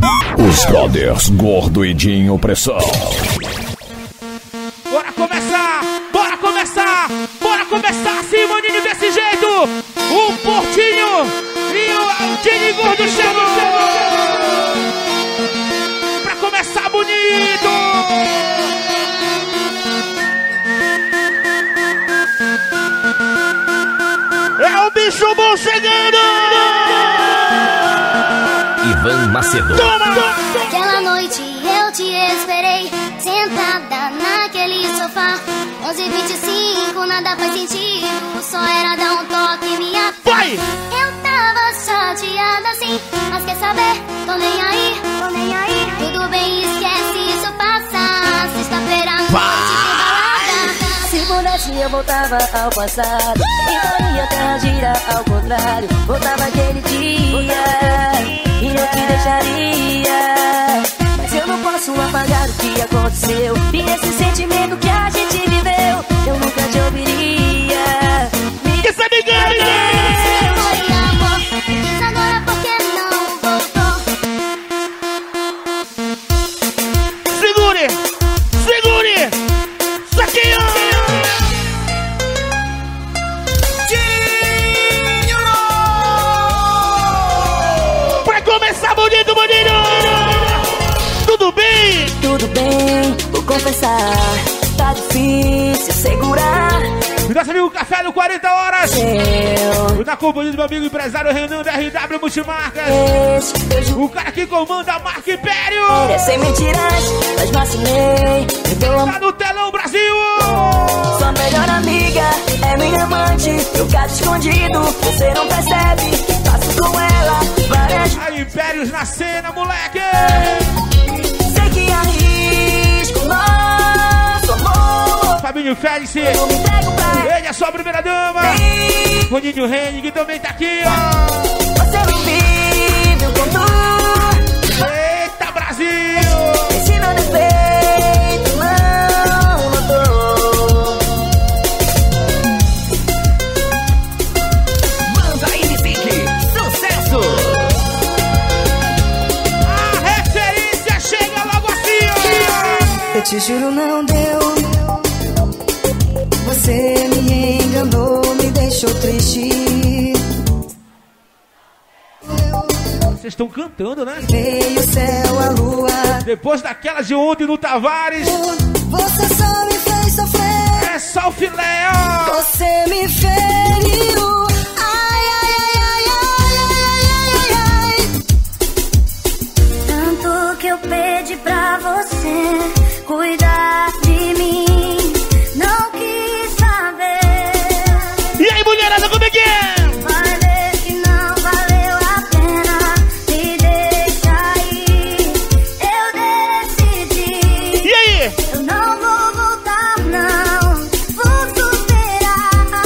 Os brothers Gordo e Dinho Pressão. Bora começar! Bora começar! Bora começar assim, maninho, desse jeito! O Portinho e o Dinho Gordo chegam! Pra começar bonito! É o bicho bom chegando! Ivan Macedo. Aquela noite eu te esperei, sentada naquele sofá. 11h25, nada faz sentido, só era dar um toque em minha Vai! Eu tava chateada assim, mas quer saber? Tô nem aí, tô nem aí. Tudo bem, esquece, isso passa. Sexta-feira à noite de balada. Se pudesse eu voltava ao passado e faria a terra girar ao contrário. Voltava aquele dia e não te deixaria. Mas eu não posso apagar o que aconteceu e esse sentimento que a gente viveu eu nunca te ouviria. Que se me ganha! Foi amor, diz agora por que não voltou. Segure! Segure! Saquinho! Pra começar bonito, bonito! Tudo bem? Tudo bem, vou confessar, tá difícil segurar. Nosso amigo Café no 40 Horas! Eu Na companhia do meu amigo empresário Renan da RW Multimarcas. O cara que comanda a marca Império. sem mentiras, mas vacilei. Então Tá no telão, Brasil! sua melhor amiga é minha amante. No caso escondido, você não percebe. Faço com ela várias. A Impérios na cena, moleque! Sei que arrisco nosso amor. Fabinho Félix, Eu me entrego pra ele é sua primeira dama. Roninho Henning também tá aqui, ó. você. Não vive o contorno. Eita, Brasil! Esse meu defeito não notou. Manda aí, Nick. Sucesso! A referência chega logo assim, Eu te juro não deu. Você me enganou, me deixou triste. ó. Vocês estão cantando, né? Veio o céu, a lua. Depois daquela de ontem no Tavares, Você só me fez sofrer. é só o filé, ó. Você me feriu. Ai, ai, ai, ai, ai, ai, ai. Tanto que eu pedi pra você cuidar de mim. Não quis saber. E aí, mulherada, como é que é? Vai ver que não valeu a pena. Me deixa ir. Eu decidi. E aí? Eu não vou voltar, não. Vou superar.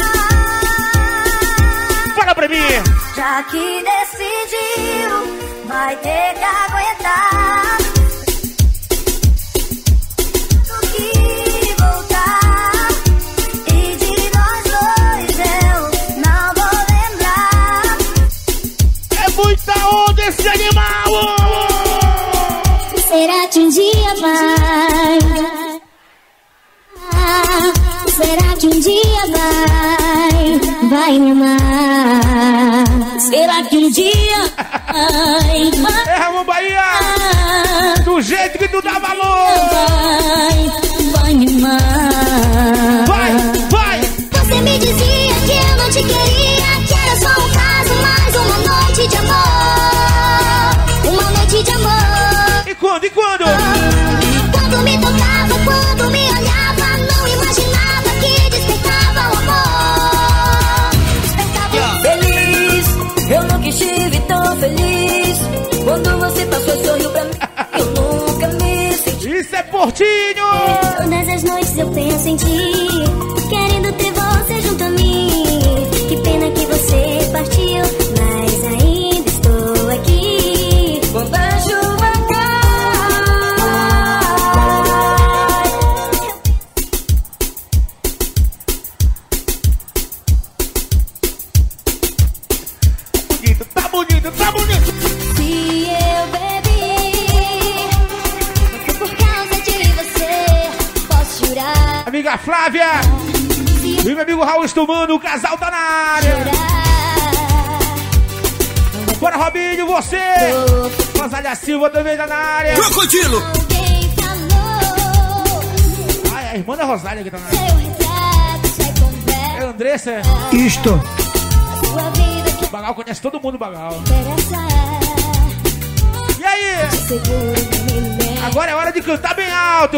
Fala pra mim! Já que decidiu, vai ter que aguentar. Tenho que voltar. E de nós dois eu não vou lembrar. É muita onda esse animal! Será que um dia vai? Será que um dia vai me amar? Será que um dia vai? É, Ramon Bahia! Do jeito que tu dá valor! Vai me amar. Vai, vai! Você me dizia que eu não te queria, que era só um caso, mais uma noite de amor. Uma noite de amor. E quando, e quando? Quando me tocava, quando me olhava, não imaginava que despertava o amor. Despertava Feliz, eu nunca estive tão feliz. Quando você passou e sorriu pra mim, eu nunca me senti. Isso é Portinho! Todas as noites eu penso em ti, querendo ter você junto a mim. Que pena que você partiu, mas ainda estou aqui. Quando a chuva cai. Bonito, tá bonito, tá bonito! Se eu bebi amiga Flávia e meu amigo Raul Estumano, o casal tá na área. Bora, Robinho, você! Rosália Silva também tá na área. Crocodilo! Ai, a irmã da Rosália que tá na área. É a Andressa? Isto. O Bagal conhece todo mundo, Bagal. E aí? Agora é hora de cantar bem alto.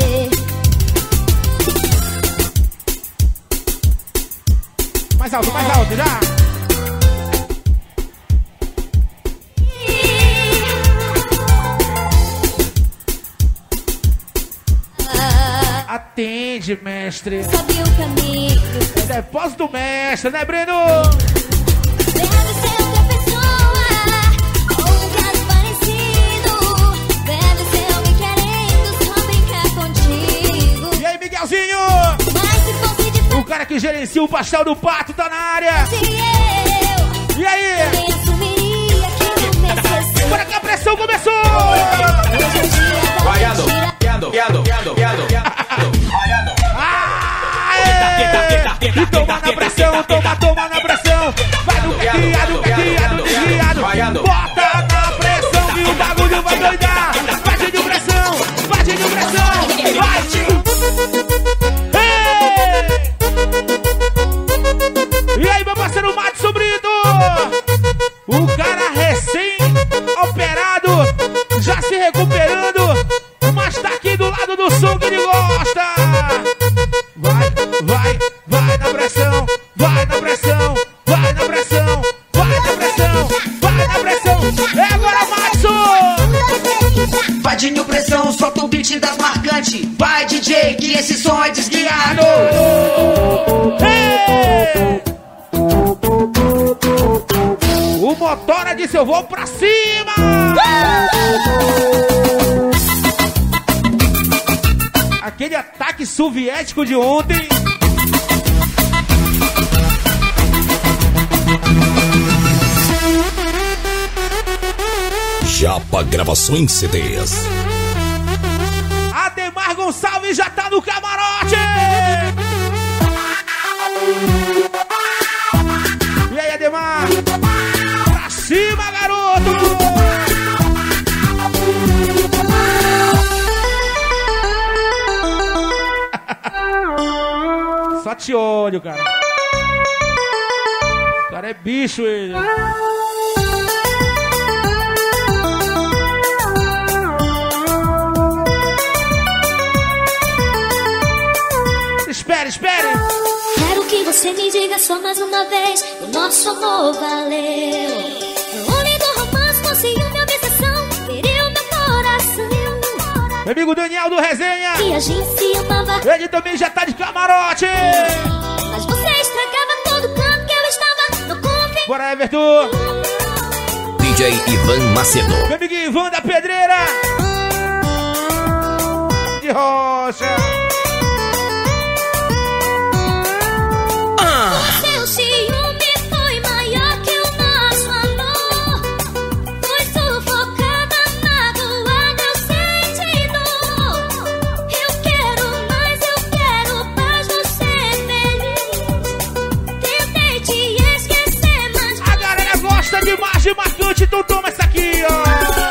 Mais alto, já. Atende, mestre. Sabe o caminho. Depósito do mestre, né, Breno? Deve ser outra pessoa, ou um caso parecido. Deve ser alguém querendo só brincar contigo. E aí, Miguelzinho? Mas se fosse de O cara que gerencia o pastel do pato tá na área. frente eu, E aí? também assumiria que não me esqueceu. Bora que a pressão começou! Hoje em dia tá Vaiado, mentira. viado. E toma na pressão, toma na pressão. Vai no caqueado, desviado. Bota na pressão que o bagulho vai doidar. Bate de pressão, vai. Ei! E aí, meu parceiro Madison Brito? O cara recém-operado, já se recuperando, mas tá aqui do lado do som que ele gosta. Vai na pressão, vai na pressão. É agora, Madison! Vadinho pressão, solta o beat das marcantes. Vai, DJ, que esse som é desguiado. Ei! O Motora disse: eu vou pra cima! Aquele ataque soviético de ontem. Japa Gravações CDs. Ademar Gonçalves já tá no camarote! E aí, Ademar? Pra cima, garoto! Só te olho, cara. O cara é bicho, ele. Espere! Quero que você me diga só mais uma vez: o nosso amor valeu. O homem do romance com ciúme, obsessão, feriu meu coração. Meu amigo Daniel do Resenha, E a gente se amava, ele também já tá de camarote. mas você estragava todo canto que eu estava no convite. Bora, Everton. DJ Ivan Macedo. Meu amigo Ivan da Pedreira de Rocha. Seu ciúme foi maior que o nosso amor. Foi sufocada, magoada, eu senti dor. Eu quero mais, eu quero paz, você feliz. Tentei te esquecer, mas A galera gosta de margem marcante, então toma essa aqui, ó.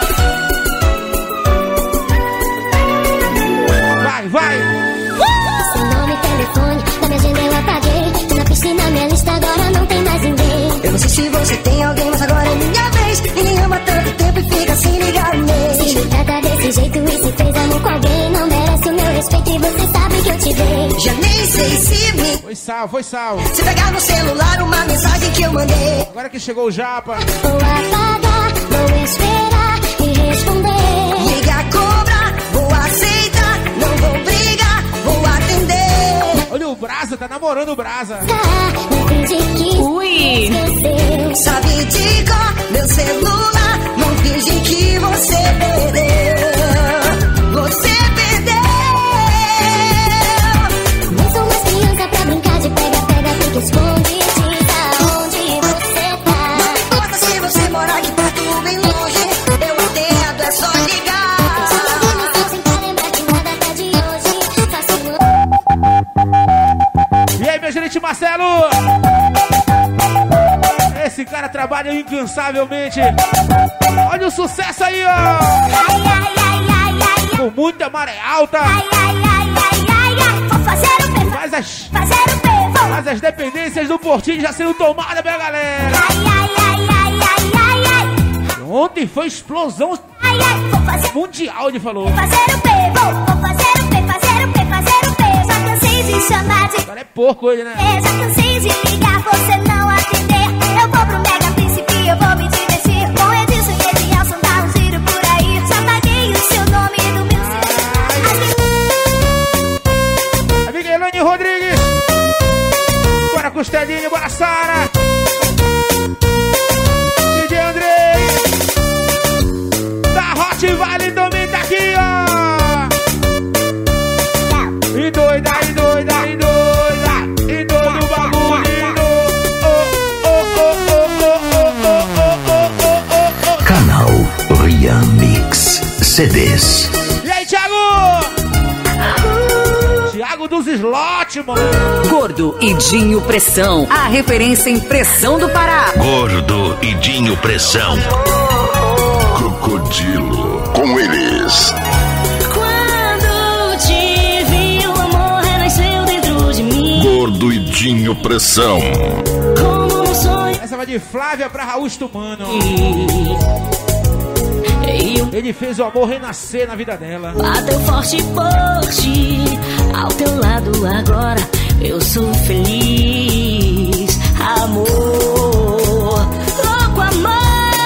Vai. seu nome, telefone, da minha agenda eu apaguei. Na piscina, minha lista agora não tem mais ninguém. Eu não sei se você tem alguém, mas agora é minha vez. Ninguém ama tanto tempo e fica sem ligar o mês. Se me trata desse jeito e se fez amor com alguém, não merece o meu respeito e você sabe que eu te dei. Já nem sei se me... Foi sal. Se pegar no celular uma mensagem que eu mandei. Agora que chegou o Japa. Vou apagar, vou esperar e responder. Liga, cobra, vou aceitar. Não vou brigar, vou atender. Olha o Brasa, tá namorando o Brasa. Não finge que esqueceu. Sabe de cor meu celular. Não finge que você perdeu. Você perdeu. Não sou mais criança pra brincar de pega, fica esconde. Diz aonde você tá. Não importa se você mora aqui perto ou bem longe. Eu atendo, é só ligar. Sem lembrar de nada até de hoje. Faço trabalham incansavelmente. Olha o sucesso aí, ó. Ai, ai, ai, ai, ai, ai. Com muita maré alta. Ai, ai, ai, ai, ai, ai. Vou fazer o P, fazer o P, vou. Mas as dependências do Portinho já sendo tomadas pela galera. Ai, ai, ai, ai, ai, ai, ai. Ontem foi explosão Ai, ai, vou fazer mundial, ele falou. fazer o P, vou fazer o P, fazer o P, fazer o P. Já cansei de chamar de Cara, é porco ele, né? já cansei de ligar, você não atender. Eu vou pro Mega Príncipe, eu vou me divertir. Com Edilson e Edielson, dá um giro por aí. Já paguei o seu nome no meu celular. Amiga Elane Rodrigues. Bora Costelinho, bora Sara. DJ Andrei. Da Hot Valley também tá aqui, ó. E doida, e doida, e doida. E doido o bagulho. Canal Rian Mix CDs. E aí, Thiago? Thiago dos Slot, mano. Gordo e Dinho Pressão, a referência em pressão do Pará. Gordo e Dinho Pressão. Crocodilo. Com eles. Quando te vi, o amor renasceu dentro de mim. Gordo e Dinho Pressão. Como um sonho. Essa vai de Flávia pra Raul Stumano. Eu Ele fez o amor renascer na vida dela. bateu forte por ti. Ao teu lado agora eu sou feliz. Amor, louco amor.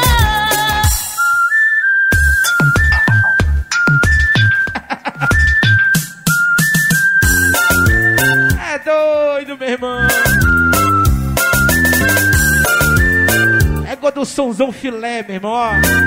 É doido, meu irmão. Égua do sonzão filé, meu irmão, ó.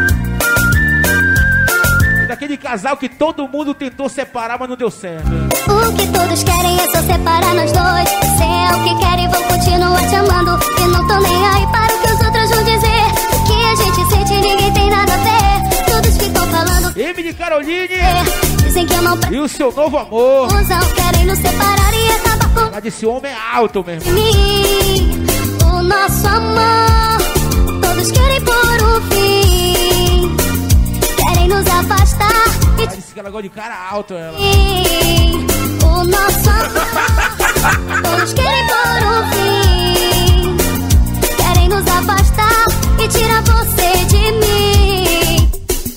Daquele casal que todo mundo tentou separar, mas não deu certo. O que todos querem é só separar nós dois. Se é o que querem, vão continuar te amando. E não tô nem aí para o que os outros vão dizer. O que a gente sente, ninguém tem nada a ver. Todos ficam falando. Emily Caroline Dizem que eu não e o seu novo amor. querem nos separar e acabar com Ela disse: o homem é alto, meu irmão. mim. O nosso amor, todos querem por um fim. Querem nos afastar e Ela disse que ela gosta de cara alto, ela. o nosso amor, todos querem por um fim. Querem nos afastar e tirar você de mim.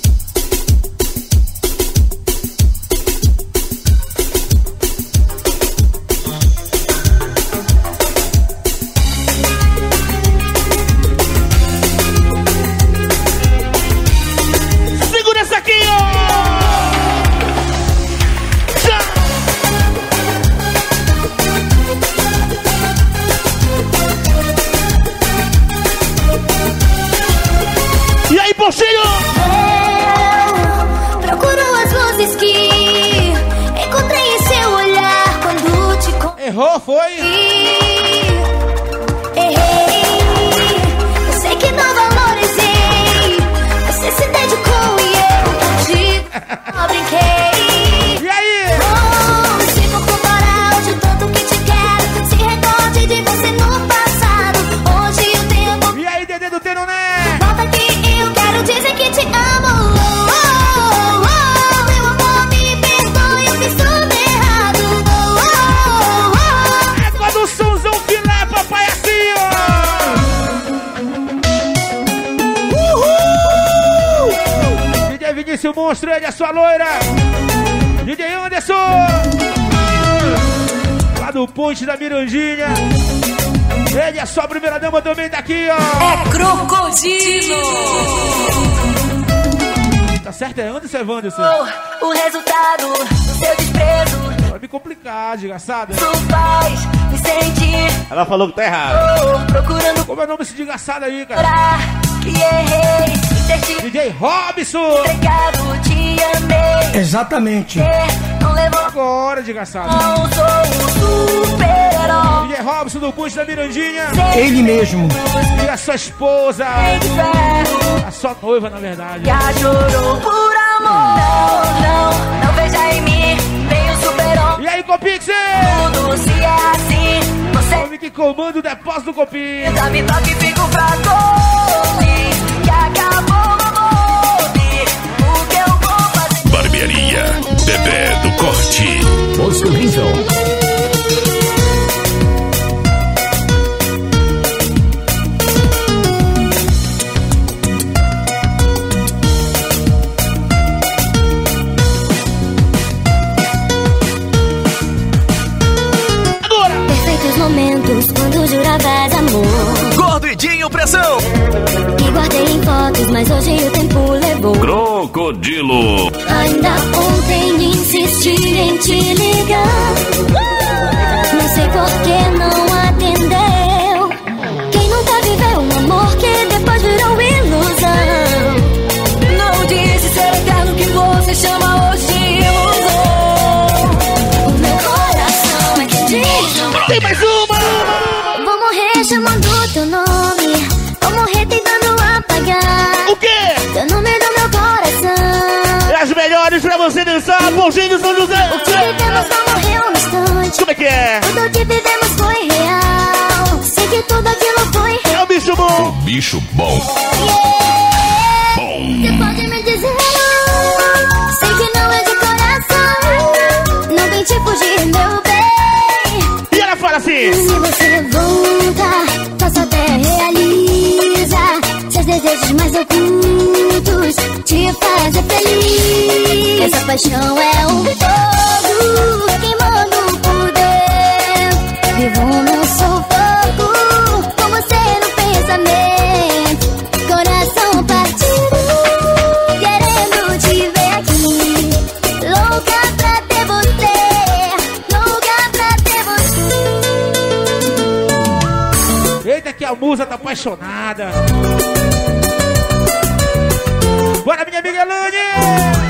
Segura essa aqui, ó! E aí, Ponchinho? Eu procuro as luzes que encontrei em seu olhar quando te conheci. Errou, foi? Errei. Eu sei que não valorizei. Você se dedicou e eu te brinquei. E aí? Oh, se for comparar de tanto que te quero, se recorde de você no passado. Hoje o tempo E aí, Dedê do Tenoné? volta aqui, eu quero dizer que te amo. Oh, oh, oh, meu amor, me perdoe, eu fiz tudo errado. Oh, oh, oh. Égua do sonzão filé, papai, assim, ó! DJ Vinícius Monstro, ele é sua loira. DJ Anderson, lá do Ponte da Mirandinha. Ele é sua primeira dama também daqui, ó. É Crocodilo. Tá certo, é Anderson, Wanderson? O resultado do seu desprezo. Vai me complicar, desgraçada. Isso faz me sentir. Ela falou que tá errado. Procurando Como é o nome desse desgraçado aí, cara? pra que errei. E ter te DJ Robson. entregado, te amei. Exatamente. Não levou, Agora, desgraçado. não sou um super-herói. DJ Robson do Ponte da Mirandinha. Ele mesmo. E a sua esposa. Sem ferro. A sua noiva, na verdade. Já chorou por amor. Não veja em mim nem o super-homem. E aí, Copix? Tudo se é assim, você Homem que comanda o depósito do Copix. já me toca e fico fraco. provas amor. Gordidinho Pressão. E guardei em fotos, mas hoje o tempo levou. Crocodilo. Ainda ontem insisti em te ligar. Não sei por que não atendeu. Quem nunca viveu um amor que depois virou ilusão? Não disse ser eterno que você chama hoje de ilusão. O meu coração é quem diz. Tem mais uma! Vou morrer chamando teu nome. Vou morrer tentando apagar O quê? teu nome do meu coração. É as melhores pra você dançar, Bonzinho do São José. O que vivemos não morreu um instante. Como é que é? Tudo que vivemos foi real. Sei que tudo aquilo foi É real. o bicho bom. Bicho bom. Você pode me dizer não. Sei que não é de coração. Não tente fugir, meu bem. E ela fala assim: Se você volta, nossa terra realiza seus desejos mais ocultos, te fazer feliz. Essa paixão é um fogo queimando por dentro. Vivo num sufoco com você no pensamento. Coração partido, querendo te ver aqui. Louca pra ter você, louca pra ter você. eita, que a musa tá apaixonada. Bora, minha amiga Lani!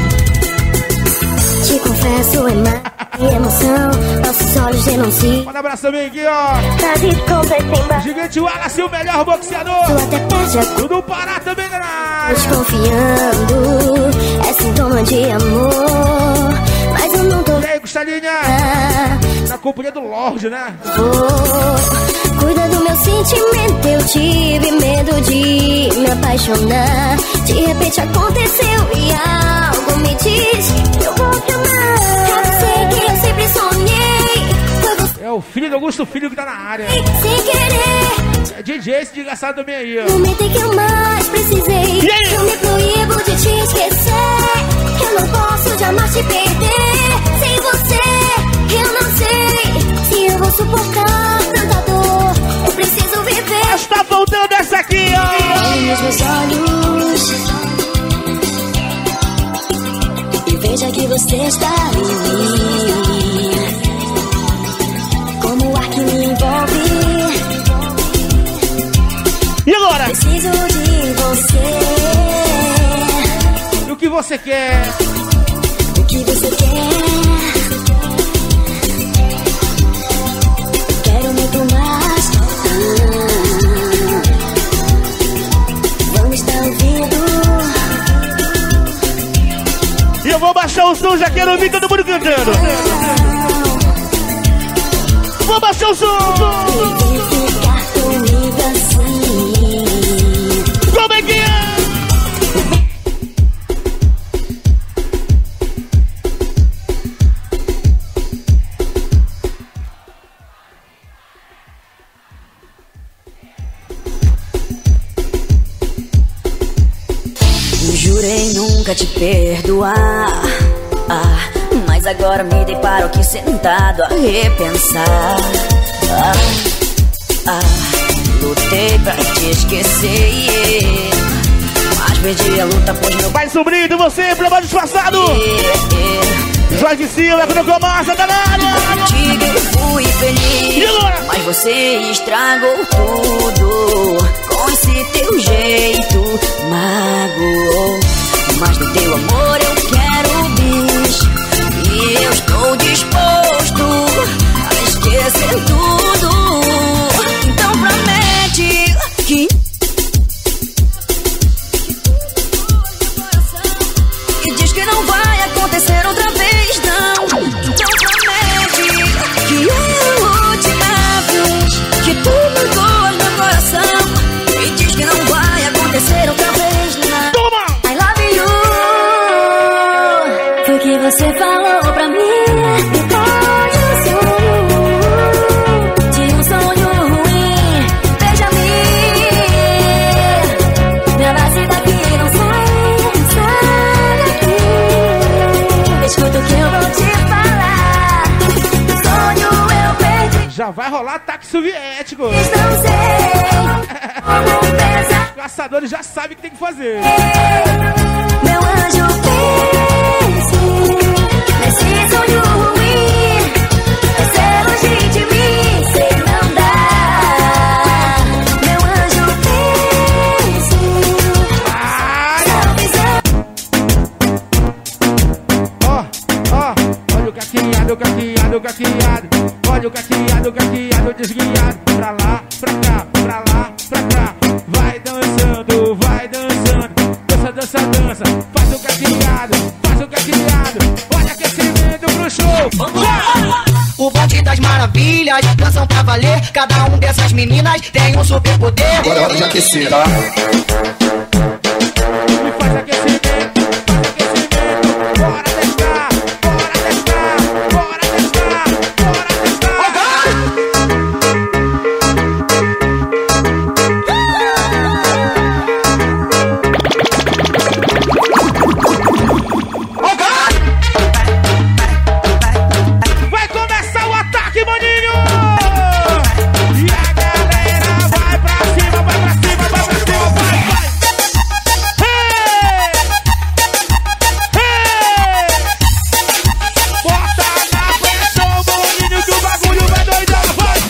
Te confesso, é mais emoção. Nossos olhos denunciam. Manda um abraço também aqui, ó. Frase completem bastante. Gigante Wallace, o melhor boxeador. Tu até perde a Tudo no Pará também, galera. desconfiando. É sintoma de amor. Mas eu não tô E aí, Gustalinha? Na companhia do Lorde, né? Cuida do meu sentimento. Eu tive medo de me apaixonar. De repente aconteceu e algo me diz que eu vou te amar. É você que eu sempre sonhei. Foi você É o filho do Augusto Filho que tá na área. sem querer. É DJ esse desgraçado também aí, ó. No momento em que eu mais precisei. E aí? Eu me proíbo de te esquecer. Eu não posso jamais te perder. Sem você, eu não sei se eu vou suportar tanta dor. Eu preciso viver. Mas tá voltando essa aqui, ó. Olhe nos meus olhos e veja que você está em mim. Como o ar que me envolve. E agora? Preciso de você. E o que você quer? O que você quer? Quero muito mais. Vamos estar ouvindo. E eu vou baixar o som, já quero ouvir todo mundo cantando. Vou baixar o som. E vem ficar comigo assim. Como é que é? Jurei nunca te perdoar, mas agora me deparo aqui sentado a repensar. Lutei pra te esquecer, mas perdi a luta, pois meu Vai, sobrinho, você, problema disfarçado. Jorge Silva, Crocomassa, tá na área. contigo eu fui E feliz, agora? mas você estragou tudo com esse teu jeito, magoou. Mas do teu amor eu quero bis, e eu estou disposto a esquecer tudo. Então promete que e diz que não vai acontecer outra vez, não. Então promete que é a última vez que tu magoas meu coração. E diz que não vai acontecer outra vez, não. Toma! I love you. Foi o que você falou pra mim. Depois de um sonho ruim. Veja-me. Minha base daqui não sai daqui. Já vai rolar ataque soviético. Não sei como pensar. Os caçadores já sabem o que tem que fazer. Meu anjo, pense nesse sonho ruim. Você longe de mim, sei não dá. Meu anjo, pense. Olha o caqueado, caqueado, caqueado. Olha o caqueado, caqueado, desguiado. Pra lá, pra cá, pra lá, pra cá. Vai dançando, vai dançando. Dança, dança, dança. Faz o caqueado, faz o caqueado. Olha aquecimento pro show. O bonde das maravilhas, dançam pra valer. Cada um dessas meninas tem um super poder. Agora é hora de aquecer, tá? E faz aquecimento, faz aquecimento. Bora testar, bora testar, bora testar, bora testar. Vai começar o ataque, maninho! E a galera vai pra cima, vai pra cima, vai pra cima, vai, vai! Hey! Hey! Bota na pressão, maninho, que o bagulho vai doidar, vai!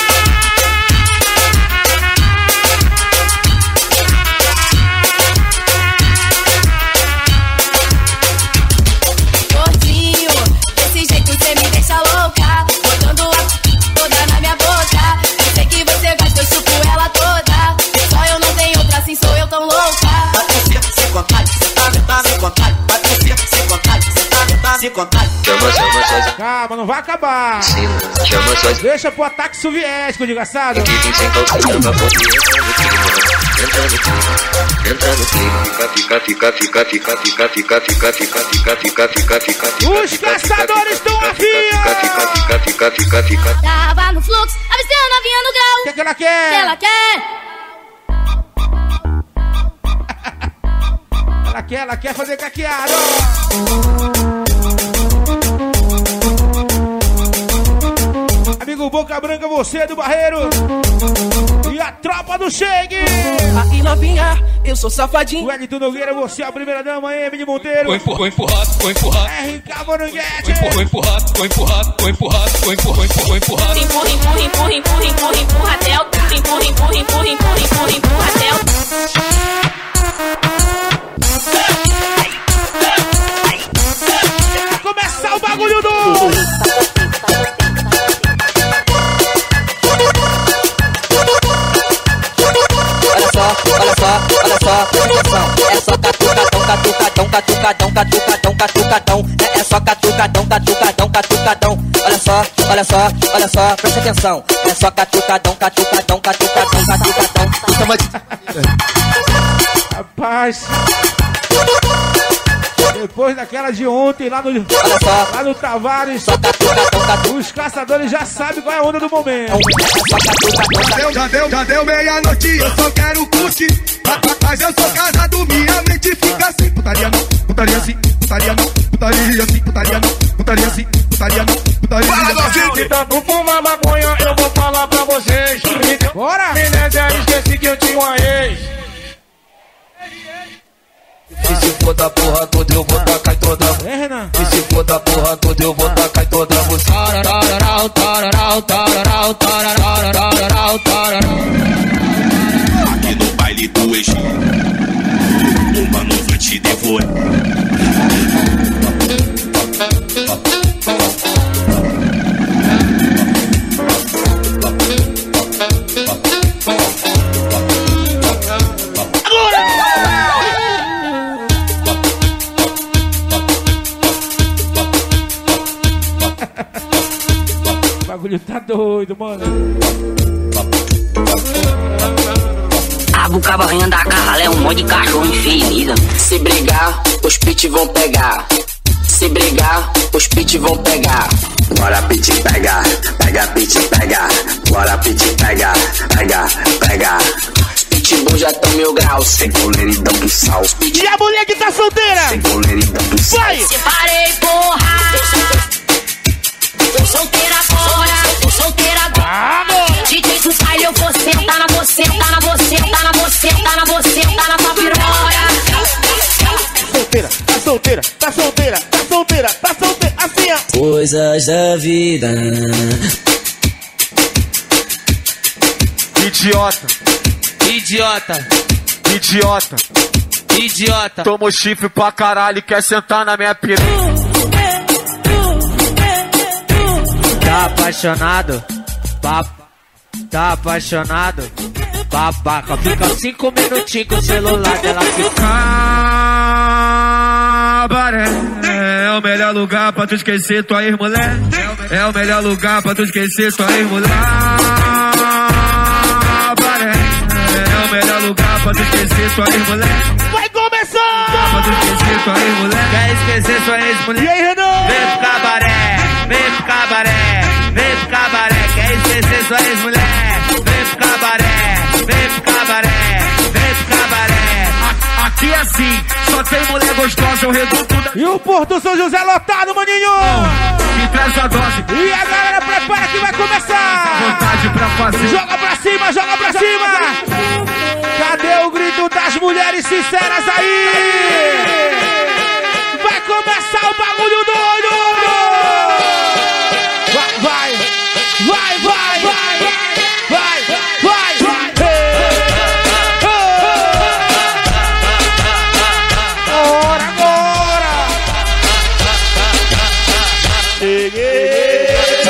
Gordinho, desse jeito cê me deixa louca. Botando a toda na minha boca. Eu sei que você gosta, eu chupo ela toda. Só eu não tenho outra, assim sou eu tão louca. Vai descer, sem vontade, cê tá sem vontade. Vai descer, sem vontade, cê tá sem vontade. Calma, não vai acabar! Deixa pro ataque soviético, desgraçado! Os caçadores estão afim! Tava no fluxo, avistei a novinha no grau. O que ela Que quer? ela quer? Ela quer fazer caqueado! Amigo Boca Branca, você é do Barreiro! E a tropa do Chegue! Aí novinha, eu sou safadinho. Wellington Nogueira, você é a primeira dama, Emily Monteiro! Vou empurrado, vou empurrado. RK Moranguete! Vou empurrado, vou empurrado, vou empurrado, vou empurrado. Empurra, empurra, empurra, empurra, empurra, empurra até o. Empurra, empurra, empurra, empurra, empurra, empurra até o. Vai começar o bagulho do... Olha só, presta atenção. É só catucadão, catucadão, catucadão, catucadão, catucadão. É só catucadão, catucadão, catucadão. Olha só, presta atenção. É só catucadão, catucadão, catucadão, catucadão. Rapaz... Depois daquela de ontem lá no Tavares, os caçadores já sabem qual é a onda do momento. Já deu meia-noite, eu só quero curtir. Mas eu sou casado, minha mente fica assim. Putaria não, putaria sim, putaria não, putaria sim, putaria não, putaria sim, putaria não, putaria sim. Se tanto fumar maconha, eu vou falar pra vocês. Bora! Menezes, esqueci que eu tinha uma ex. E se for da porra toda, eu vou tacar toda. É, Renan? E se for da porra toda, eu vou tacar toda você. Aqui no baile do Exu, o mano vai te devorar. O bagulho tá doido, mano. A bucabarrinha da garra é um monte de cachorro infinita. Se brigar, os pit vão pegar. Se brigar, os pit vão pegar. Bora pit pegar, pega pit pegar. Bora pit pegar, pega, pega. Pitbull já tá 1000 graus. Sem goleiridão do sal. E a mulher que tá solteira? Sem goleiridão do sal. Vai! Separei, porra. Tô solteira agora, tô solteira agora. você, tá na você, tá na você, tá na você, tá na tua piroca. Solteira, tá solteira, tá solteira, tá solteira, tá solteira, assim ó. Coisas da vida. Idiota, Idiota, idiota. idiota. Tomou chifre pra caralho e quer sentar na minha piranha. Tá apaixonado? Tá apaixonado? Babaca, fica 5 minutinhos com o celular dela fica. Cabaré é o melhor lugar pra tu esquecer tua ex-mulher. É o melhor lugar pra tu esquecer tua ex-mulher. Cabaré é o melhor lugar pra tu esquecer tua ex-mulher. Vai começar! Pra tu esquecer tua ex-mulher. Quer esquecer sua ex-mulher? E aí, Renan? Vem pro cabaré, vem pro cabaré, vem pro cabaré. Quer esquecer sua ex-mulher? Vem pro cabaré, vem pro cabaré, vem pro cabaré. Aqui é assim, só tem mulher gostosa, eu reduto da... E o Porto São José lotado, maninho! Me traz a dose. E a galera prepara que vai começar! Vontade pra fazer. Joga pra cima, joga pra cima! Cadê o grito das mulheres sinceras aí? Vai começar o bagulho doido! Vai, vai, vai, vai, vai, vai, vai, vai! Agora, agora! Cheguei!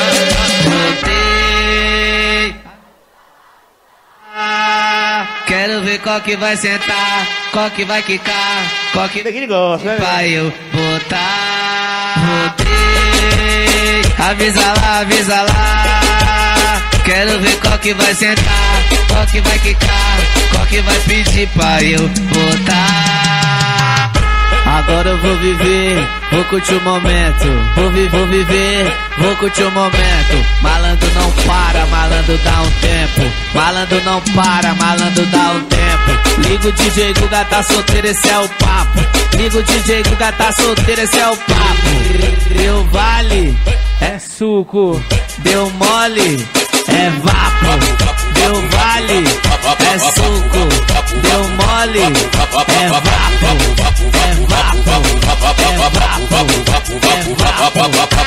Quero ver qual que vai sentar, qual que vai quicar, qual que ele gosta, né? pra eu botar. Voltei, avisa lá, avisa lá. Quero ver qual que vai sentar, qual que vai quicar, qual que vai pedir pra eu botar. Agora eu vou viver, vou curtir o momento. Vou viver, vou curtir o momento. Malandro não para, malandro dá um tempo. Malandro não para, malandro dá um tempo. Liga o DJ Guga, tá solteiro, esse é o papo. Liga o DJ Guga, tá solteiro, esse é o papo. Deu vale, É suco. deu mole, é vapo. Deu vale, é suco. Deu mole, é vapo. É vapo, é vapo, é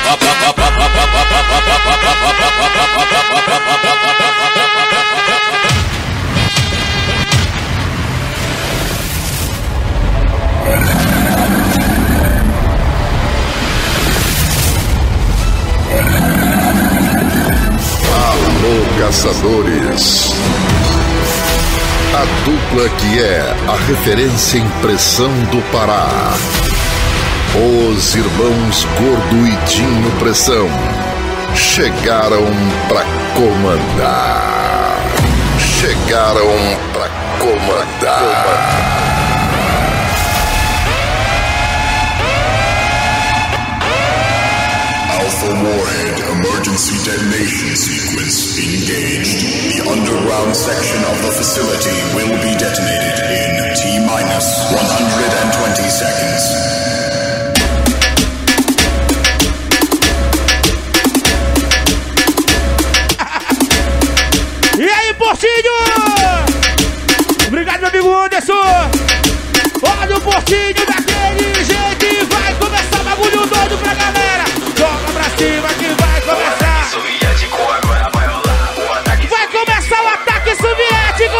Alô, caçadores. A dupla que é a referência em pressão do Pará. Os irmãos Gordo e Dinho Pressão chegaram pra comandar. Chegaram pra comandar. Alpha Warhead emergency detonation sequence engaged. The underground section of the facility will be detonated in T-minus 120 seconds. E aí, Portinho? Obrigado, meu amigo Anderson. Olha o Portinho daquele jeito e vai começar o bagulho doido pra galera. Joga pra cima que vai começar. Vai começar o ataque soviético.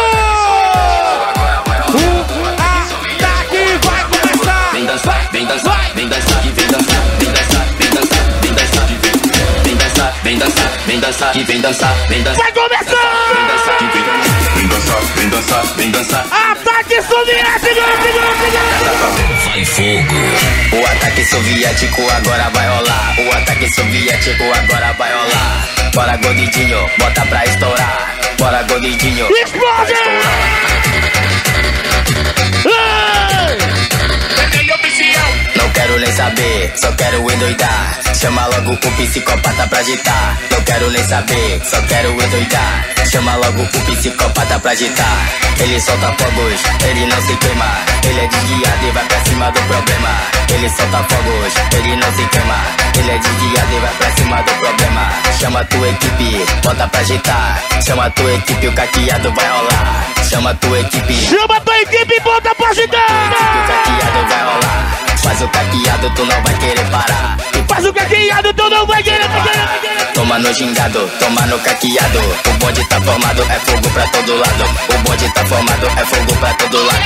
O ataque vai começar. Vem dançar, vem dançar, vem dançar, vem dançar, vem dançar, vem dançar, vem dançar, vem dançar, vem dançar, vem dançar, vem dançar, vem dançar. Vai começar. Vem dançar, vem dançar, vem dançar. Ataque soviético. Vai fogo. O ataque soviético agora vai rolar. O ataque soviético agora vai rolar. Bora Gordinho, bota pra estourar. Bora Gordinho, explode! Não quero quero nem saber, só quero endoidar. Chama logo o psicopata pra agitar. Não quero nem saber, só quero endoidar. Chama logo o psicopata pra agitar. Ele solta fogos, ele não se queima. Ele é desguiado e vai pra cima do problema. Ele solta fogos, ele não se queima. Ele é desguiado e vai pra cima do problema. Chama tua equipe, bota pra agitar. Chama tua equipe, o caqueado vai rolar. Chama tua equipe, chama tua equipe, bota pra agitar. O caqueado vai rolar. Faz o caqueado, tu não vai querer parar. Faz o caqueado, tu não vai querer parar. Toma no gingado, toma no caqueado. O bonde tá formado, é fogo pra todo lado. O bonde tá formado, é fogo pra todo lado.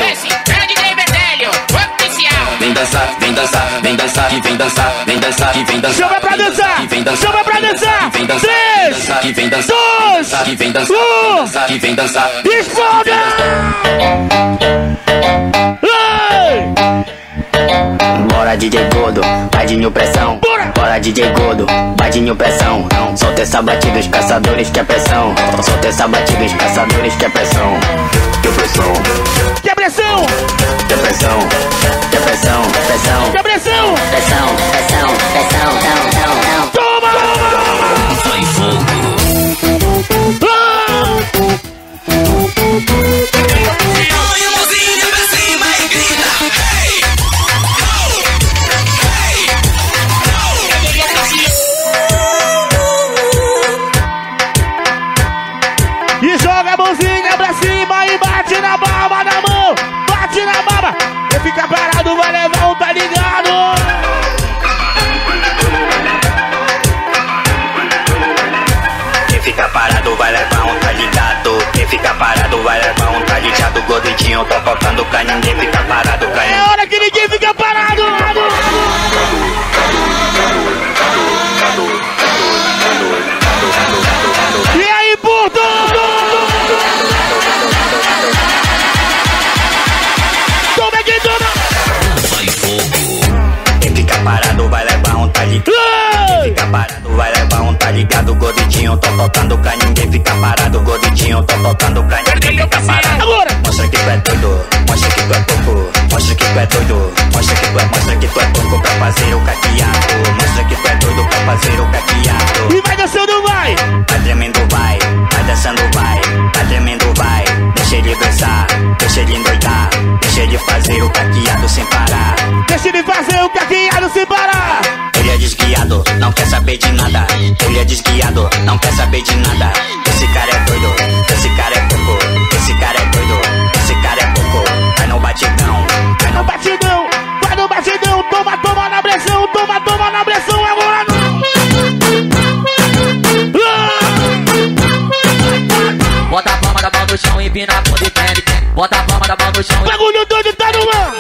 Vem dançar, vem dançar, vem dançar, e vem dançar, vem dançar, e vem dançar. Chama pra dançar, chama pra dançar. 3, e vem dançar, 2, e vem dançar, e vem dançar. Explode! Bora DJ Gordo, Badinho pressão. Bora DJ Gordo, Badinho pressão. Solta essa batida, os caçadores que é pressão. Solta essa batida, os caçadores que é pressão. Que pressão, que pressão, que pressão, que pressão, pressão, que pressão, pressão, pressão, pressão, não. Toma! Sai fogo. Põe a mãozinha pra cima e grita. Hey! E joga a mãozinha pra cima e bate na palma da mão. Bate na baba. Quem fica parado vai levar um, tá ligado? Quem fica parado vai levar um, tá ligado? Quem fica parado vai levar um, tá ligado? Gordinho, tô tocando pra ninguém ficar parado. É hora que ninguém fica parado. E aí, puto? Toma aqui, toma! Sai fogo. Quem fica parado vai levar um, tá ligado? Quem fica parado vai levar um, tá ligado? Gordinho, tô tocando pra ninguém ficar parado. Gordinho, tô tocando pra ninguém ficar parado. Agora! Mostra que tu é doido, mostra que tu é pouco. Mostra que tu é doido, mostra que tu é pouco pra fazer o caqueado. Mostra que tu é doido pra fazer o caqueado. E vai dançando, vai! Vai tremendo, vai dançando, vai tremendo, vai. Deixa ele dançar, deixa ele endoidar. Deixa ele fazer o caqueado sem parar. Deixa ele fazer o caqueado sem parar. Ele é desguiado, não quer saber de nada. Ele é desguiado, não quer saber de nada. Esse cara é doido, esse cara é pouco. Esse cara é doido, esse cara é pouco. Vai no batidão, vai no batidão, vai no batidão. Toma, toma na pressão, toma, toma na pressão. Agora não. Bota a palma da mão no chão, empina a bunda e prende. Bota a palma da mão no chão. Bagulho doido tá no ar.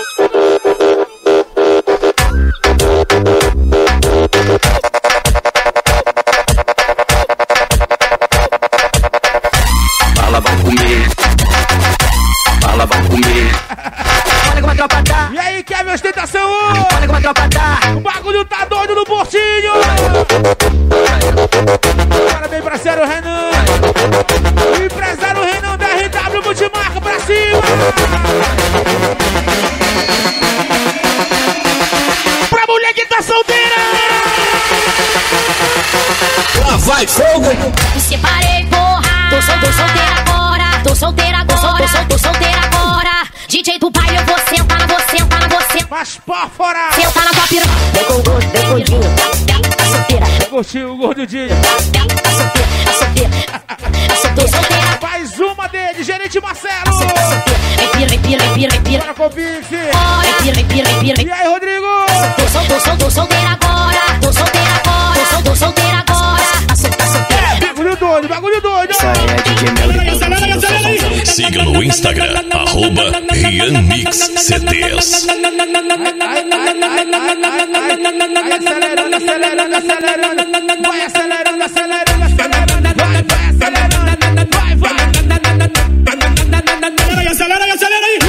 Fala, vão comer. Fala, vão comer. Olha como a tropa tá. E aí, quer minha ostentação? Olha como a tropa tá. O bagulho tá doido no portinho. Parabéns pra Sério Renan. O empresário Renan da RW Multimarca pra cima. Pra mulher que tá solteira. Lá vai fogo. Me separei, porra. Tô solteira agora. Tô solteira agora. Tô solteira agora. DJ do baile, eu vou sentar, você. Mas por fora. Senta na tua piranha. Vem com o gordo, vem gordinho. Tá solteira. Curtiu o gordinho. Tá solteira. Tô solteira. Mais uma dele, gerente Marcelo. Vem pira. Bora com Pix. Vem pira. E aí, Rodrigo? Tô solteira agora. Tô solteira agora. Bagulho doido. Siga no Instagram, @RianMixCDs. Vai acelerando. Acelera aí.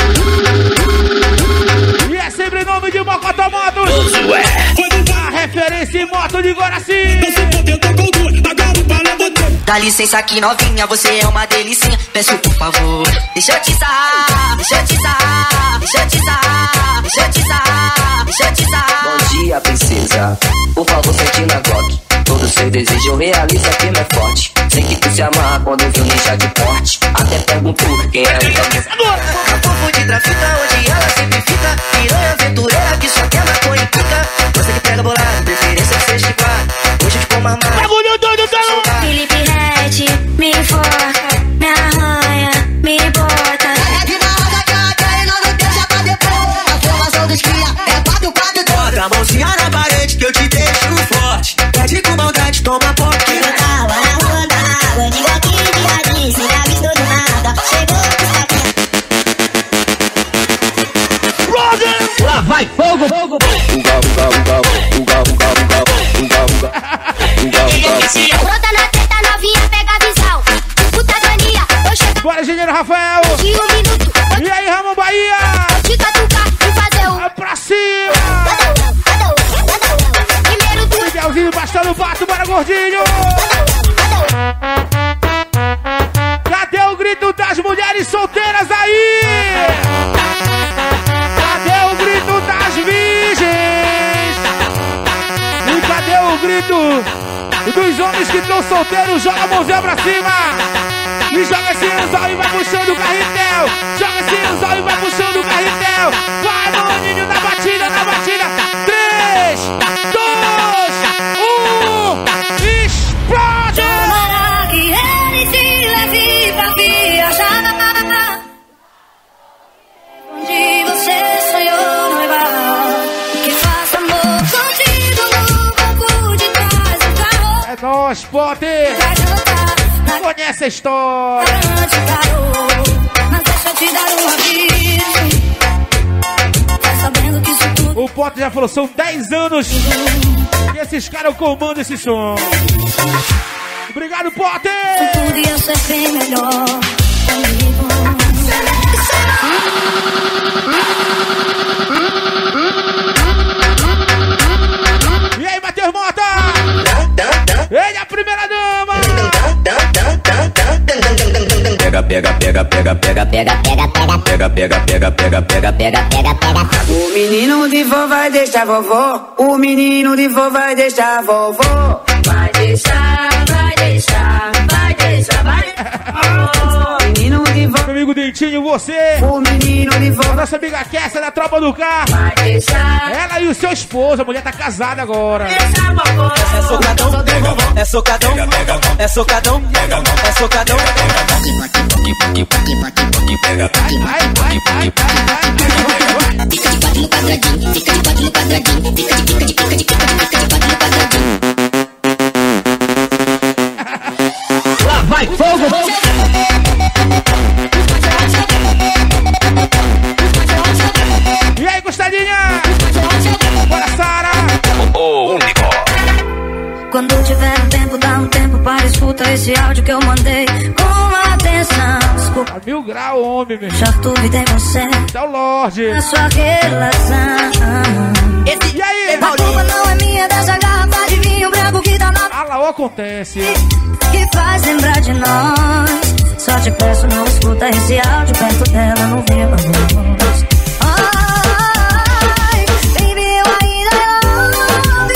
E é sempre nome de Mocotó Motos. A referência em moto de Guaraci. Dá licença aqui novinha, você é uma delicinha. Peço por favor, deixa eu te sarrar. novinha, por favor sente na Glock. Todo seu desejo eu realizo, a firma é forte. Sei que tu se amarra quando viu ninja de porte. Até pergunto quem é o cabeça. A povo de grafita, onde ela sempre fica. Piranha aventureira que só quer maconha e pica. Você que pega bolado, preferência que seja de quatro. Hoje eu te como amar. Bagulho doido, tá? Felipe Red, me enforca, me arranha, me bota. É de rosa que ela quer e não deixa pra depois. A formação dos cria é 4, 4, 2. Bota a mãozinha na parede que eu te deixo forte. Pede com maldade, toma pouquinho. Água na rua da água, digo aqui de raiz, sem aviso do nada. Chegou o lá vai fogo, fogo, brota na teta novinha, pega a visão. Puta mania, eu chego. Bora, engenheiro Rafael. De 1 minuto. E aí, Ramon Bahia? De catucar e fazer o. É pra cima. Primeiro tu. Miguelzinho bastando o bato, bora, gordinho. Cadê o grito das mulheres solteiras aí? Cadê o grito das virgens? E cadê o grito dos homens que estão solteiros? Joga a mãozinha pra cima. E joga esse anzol e vai puxando o carretel. Joga esse anzol e vai puxando o carretel. Vai, maninho, na batida, na batida. 3, 2, 1, explode! Tomara que ele te leve pra viajar. Onde você sonhou noivar. Que faça amor contigo no banco de trás do carro. É nóis, Potter! Conhece a história! Mas deixa eu te dar um aviso. Tá sabendo que isso tudo. O Potter já falou, são 10 anos que esses caras comandam esse som. Obrigado, Potter! Isso tudo ia ser bem melhor comigo. E aí, Matheus Mota? Ele é a primeira dama! Pega, pega, pega, pega, pega, pega, pega, pega, pega, pega, pega, pega, pega, pega, pega. O menino de vó vai deixar vovó. O menino de vó vai deixar vovó. Vai deixar, vai deixar, vai deixar, vai deixar. Menino de vó. Meu amigo Dentinho, você. O menino de vó. A nossa amiga Kessia da Tropa do Carro. Vai deixar. Ela e o seu esposo, a mulher tá casada agora. Deixa vovó. É socadão, é socadão, é socadão, é socadão. Fica de quatro no quadradinho, fica de quatro no quadradinho, fica de pica de pica de pica de pica de quatro no quadradinho. Lá vai fogo! E aí, Costadinha? Bora, Sara! O único. Quando tiver um tempo, dá um tempo para escutar esse áudio que eu mandei com atenção. Desculpa. 1000 graus, homem, meu. Já duvidei você. É o Lorde. A sua relação. E aí, A culpa não é minha dessa garrafa de vinho branco que tá na. Ah, lá, acontece. Que faz lembrar de nós. Só te peço, não escuta esse áudio perto dela, não vê mais voz. Ai, baby, eu ainda love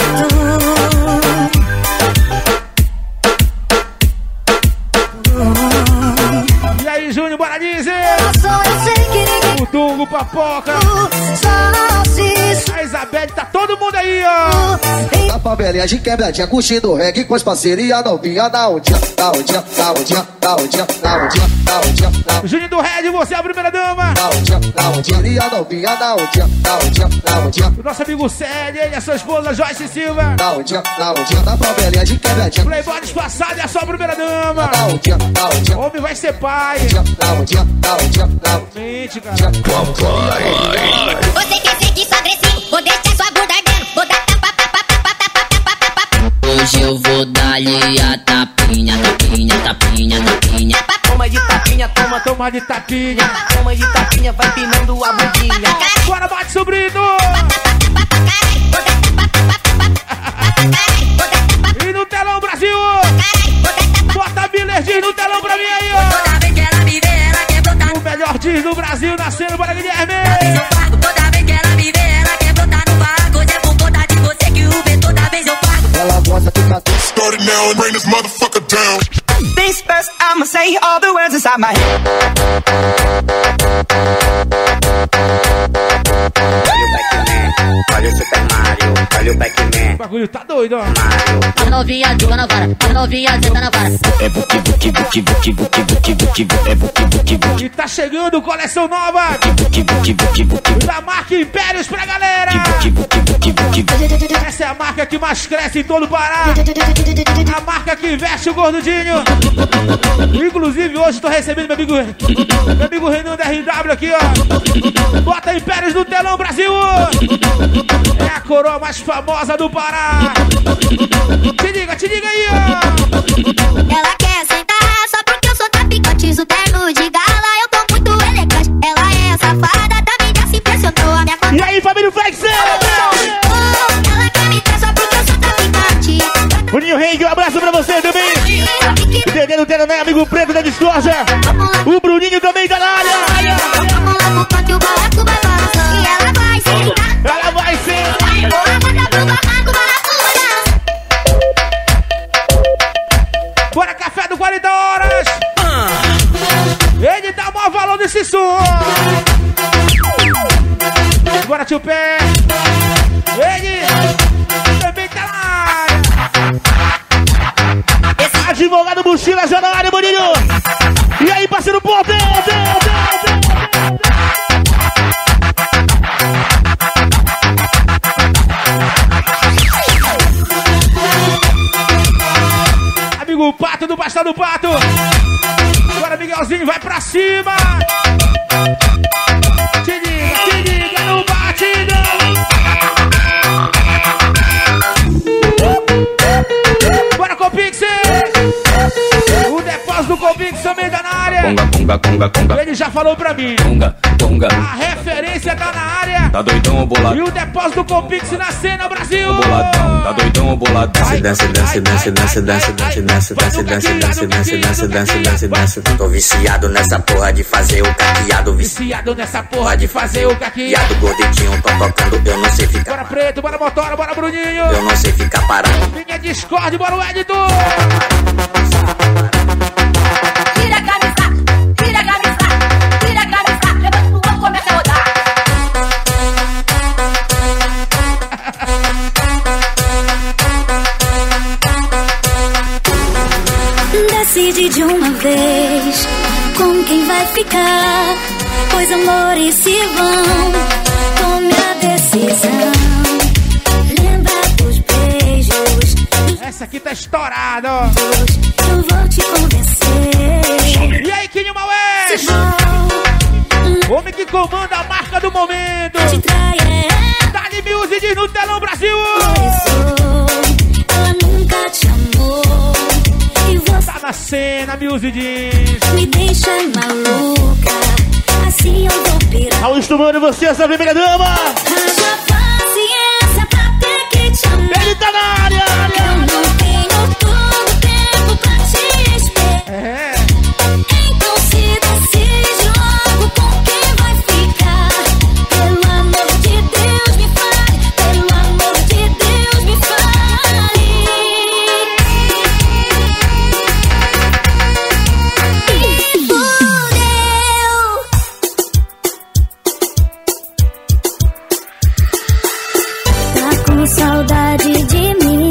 you. E aí, Júnior, bora dizer. Eu sei que ninguém. O Tungo, Papoca. Só se. A Isabelle, tá todo mundo aí, ó. Na favelinha de quebradinha, curtindo reggae com as parcerias novinha. Da ondinha, da ondinha, da ondinha, da ondinha, da ondinha, da ondinha. Júnior do Red, você é a primeira dama. Da ondinha, da ondinha, novinha, da ondinha, da ondinha, da ondinha. O nosso amigo Célio, ele e a sua esposa Joyce Silva. Da ondinha, na favelinha de quebradinha. Playboy disfarçado é a sua primeira dama. Da ondinha, da ondinha. Homem vai ser pai. Da ondinha, da ondinha, da ondinha. Mente, cara. Você quer ser que só cresci, vou deixar sua bunda ardendo, vou dar tapa, tapa, tapa, tapa, tapa, tapa. Hoje eu vou dar-lhe a tapinha, tapinha, tapinha, tapinha. Toma de tapinha, toma, Toma de tapinha. toma de tapinha, vai pinando a bundinha. Bora, bate, sobrinho. E no telão, Brasil. Bota Miller Jeans no telão pra mim aí, ó. Toda vez que ela me vê, ela quer brotar. O melhor jeans do Brasil nascendo para Guilherme. Toda vez que ela me vê, ela quer brotar no barco. Hoje é por conta de você que o vento down, bring this motherfucker down. Things first, I'ma say all the words inside my head. Olha o Super Mario, olha o Pac-Man. O bagulho tá doido, ó. A novinha joga na vara, a novinha senta na vara. É buki, buki, buki, buki, buki, buki, buki, é buki, buki, buki. E tá chegando coleção nova Buki, buki, buki, buki, da marca Impérios pra galera. buki, buki, buki, buki, buki. Essa é a marca que mais cresce em todo o Pará. A marca que veste o gordudinho. Inclusive hoje tô recebendo meu amigo Renan da RW aqui, ó. Bota Impérios no telão, Brasil. É a coroa mais famosa do Pará. Te diga aí, ó. Ela quer sentar só porque eu sou traficante, o terno de gala, eu tô muito elegante. Ela é safada, também já se impressionou a minha conta. E aí, família Flex? Ela quer me ter só porque eu sou traficante. Boninho Henrique, um abraço pra você também. Entendendo o Terené, amigo preto da Distorja. O Bruninho também tá na área. Vamos lá pro canto e o barraco vai balançando. E ela vai sentar. Ela vai sentar. Bora pro barraco, baracuda. Bora, café do 40 horas. Ele dá o maior valor nesse som. Bora, tio Pé. Ele também tá na área. Advogado Mochila já na área, Boninho. E aí, parceiro, ponto. Amigo Pato do Pastel do Pato. Agora Miguelzinho vai pra cima. Te liga no batidão. Bora, Copix. O depósito do Copix também tá na área. Conga. Ele já falou pra mim. Conga. A referência tá na área. Tá doidão ou bolado? E o depósito do Copix na cena, Brasil. Boladão, tá doidão ou bolado? Desce. Tô viciado nessa porra de fazer o caqueado. Viciado nessa porra de fazer o caqueado. Gordinho, tô tocando, eu não sei ficar. Bora Preto, bora Motora, bora Bruninho. Eu não sei ficar parado. Minha Discord, bora o editor. Tira a camisa, tira a camisa, tira a camisa. Levanta o ombro, começa a rodar. Decide de uma vez com quem vai ficar, pois amores se vão. Tome a decisão. Lembra dos beijos. Essa aqui tá estourada, ó. Eu vou te convencer. E aí, Kinho Maué? Homem que comanda a marca do momento. Dali Music no telão, Brasil. Ela nunca te amou. E você tá na cena, Music. Me deixa maluca. Assim eu vou pirar. Ao instrumento você, essa primeira dama. Haja paciência pra ter que te amar. Ele tá na área. Eu não tenho todo tempo pra te esperar. Então se decide logo com quem vai ficar. Pelo amor de Deus me fale. Pelo amor de Deus me fale. E fudeu. Tá com saudade de mim.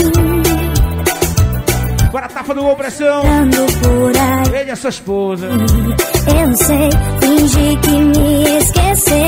Bora, tapa do opressão. Ele é sua esposa. Eu não sei, fingi que me esqueceu.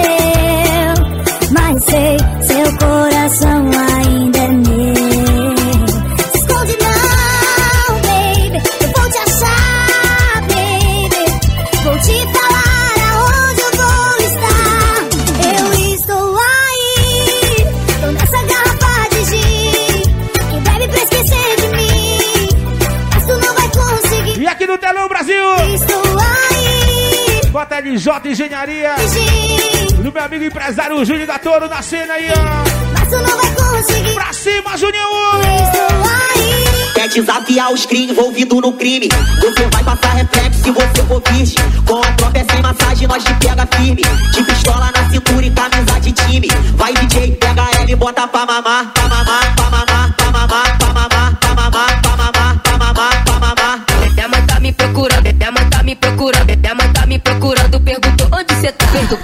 Mas sei, seu coração ainda é meu. Se esconde não, baby. Eu vou te achar, baby. Vou te falar aonde eu vou estar. Eu estou aí. Tô nessa garrafa de gin. Que bebe pra esquecer de mim. Mas tu não vai conseguir. E aqui no telão, Brasil. Estou aí. Bota LJ Engenharia. Do meu amigo empresário Júnior da Toro na cena aí, ó. Mas tu não vai conseguir. Pra cima, Júnior. Estou aí. Quer desafiar os cria envolvido no crime. Você vai passar reflexo se você for virgem. Com a tropa é sem massagem, nós te pega firme. De pistola na cintura e camisa de time. Vai DJ, pega ela e bota pra mamar. Pra mamar, pra mamar, pra mamar, pra mamar, pra mamar.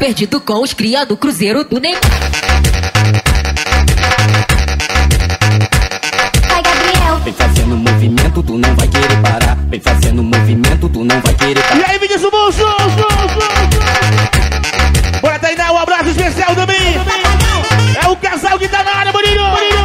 perdido com os cria do Cruzeiro do Neymar. Vai, Gabriel. Vem fazendo movimento, tu não vai querer parar. Vem fazendo movimento, tu não vai querer parar. E aí, Vinícius Bolso! Bora, Tainá, um abraço especial também. É o casal que tá na área, Boninho.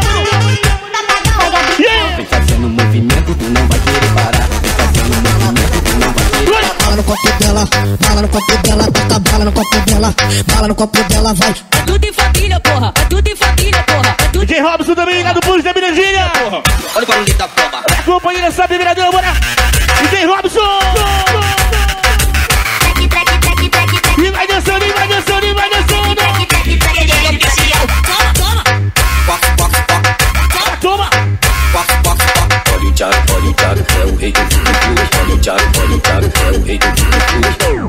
Vem fazendo movimento, tu não vai querer parar. Vem fazendo movimento, tu não vai querer parar. Bala no copo dela, bala no copo dela, taca bala no copo dela, bala no copo dela, vai. É tudo em família, porra. É tudo em família, porra. É tudo... DJ Robson também, lá do Pulso da Mirandinha. Olha o barulho da bomba. Acompanhando essa primeira dama, bora. DJ Robson. E vai dançando, e vai dançando, e vai dançando. Toma. Olha o Thiago, é o rei do futuro. Olha o Thiago, é o rei do futuro.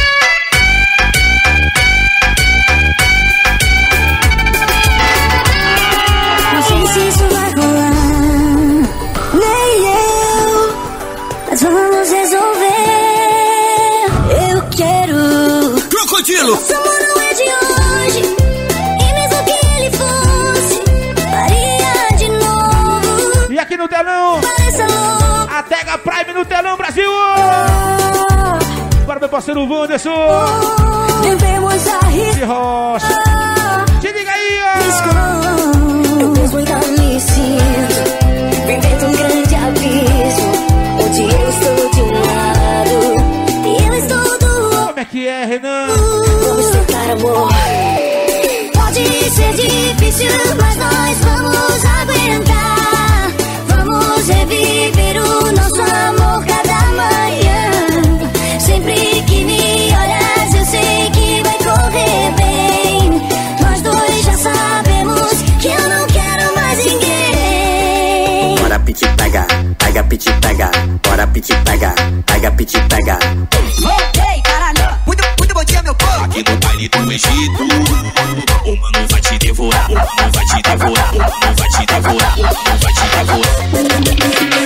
Não sei se isso vai rolar, nem eu, mas vamos resolver. Eu quero. Crocodilo! Nosso amor não é de hoje, e mesmo que ele fosse, faria de novo. E aqui no telão, a Tega Prime no telão, Brasil! Para meu parceiro Wanderson! Devemos arriscar. De Rocha! Te liga aí, ó! Eu mesmo ainda me sinto vivendo um grande abismo, onde eu estou de um lado e eu estou do outro. Como é que é, Renan? Vamos tentar, amor. Pode ser difícil, mas nós vamos aguentar. Vamos reviver o nosso amor cada manhã. Sempre que me olhas, eu sei que vai correr bem. Nós dois já sabemos que eu não quero mais ninguém. Bora piti pega, pega piti pega. Bora piti pega, pega piti pega. Ok, caralho. Muito bom dia, meu povo. Aqui no baile do Egito, o mano vai te devorar, o mano vai te devorar, o mano vai te devorar, o mano vai te devorar.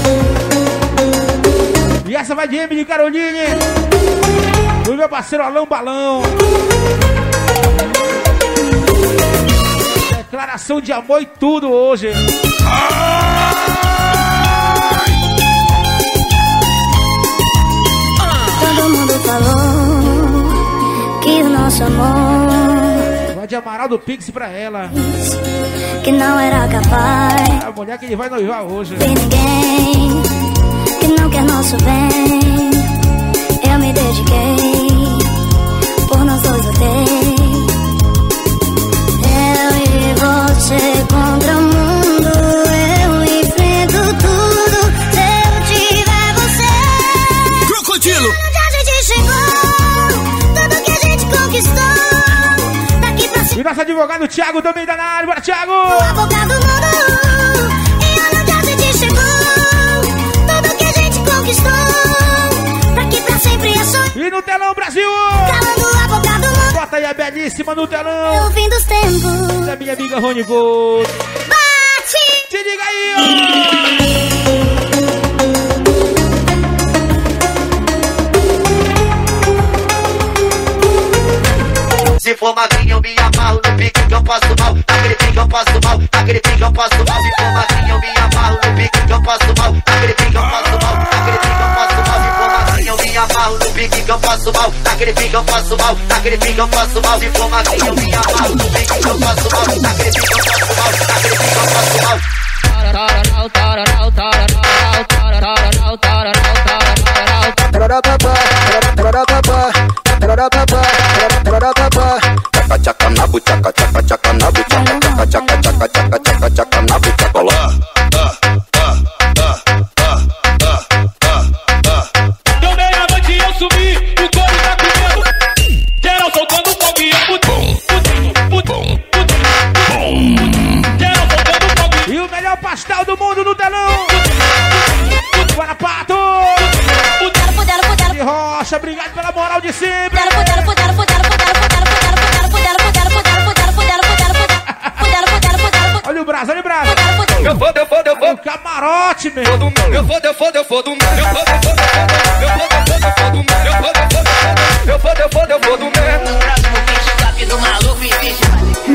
E essa vai de Emily Caroline, do meu parceiro Alão Balão. Declaração de amor e tudo hoje. Todo mundo falou que o nosso amor vai de Amaral do Pix pra ela, que não era capaz. a mulher que ele vai noivar hoje. Tem ninguém que não quer nosso bem. Eu me dediquei, por nós dois lutei. Eu e você contra o mundo. Eu enfrento tudo se eu tiver você. Crocodilo! Onde a gente chegou, tudo que a gente conquistou. Daqui pra cima. E nosso advogado Thiago também tá na área. Bora, Thiago! O advogado mundo. E olha onde a gente chegou, tudo que a gente conquistou. Daqui pra sempre é só. E no telão, Brasil! Calando o advogado mundo. Bota aí a belíssima no telão. O fim dos tempos. Da minha amiga Rony Gold. Bate! Te liga aí, Se for magrinho, eu me amarro no pique que eu passo mal. Naquele pique eu passo mal, naquele pique eu passo mal. Se for magrinho, eu me amarro no pique que eu passo mal. Naquele pique eu passo mal, naquele pique eu passo mal. Se for magrinho, eu me amarro no pique que eu passo mal. Naquele pique eu passo mal, naquele pique eu passo mal. Se for magrinho, eu me amarro no pique que eu passo mal. Naquele pique eu passo mal, naquele pique eu passo mal. Tchaca tchaca na buchaca, tchaca tchaca na buchaca, tchaca tchaca tchaca tchaca tchaca tchaca na buchaca. Olá. Deu meia-noite e eu subi, o couro tá comendo. Geral soltando fogo e eu putendo. Geral soltando fogo. E o melhor pastel do mundo no telão. Guarapato. De Rocha, obrigado pela moral de sempre. Olha o braço, olha o braço. Eu vou. O camarote, meu. Eu vou do mesmo.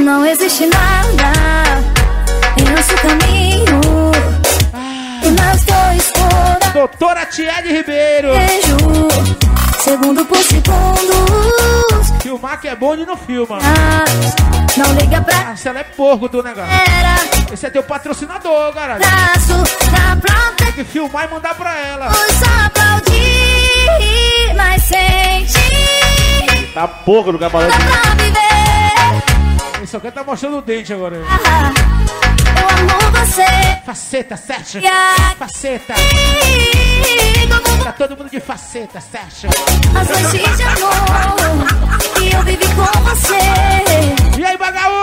não existe nada em nosso caminho. E nas dois por Doutora Tiede Ribeiro. beijo, segundo por segundos. Filmar que é bom e não filma. Não liga pra se ela é porco do negócio. Esse é teu patrocinador, galera. braço, dá pra Tem que filmar e mandar pra ela. os aplaudir, mas sentir. Tá porco do gabarito. Dá pra viver. Ele só quer tá mostrando o dente agora. Eu amo você. Faceta, Sérgio. Faceta. Tá todo mundo de faceta, Sérgio. As noites de amor que eu vivi com você. E aí, Bagaú?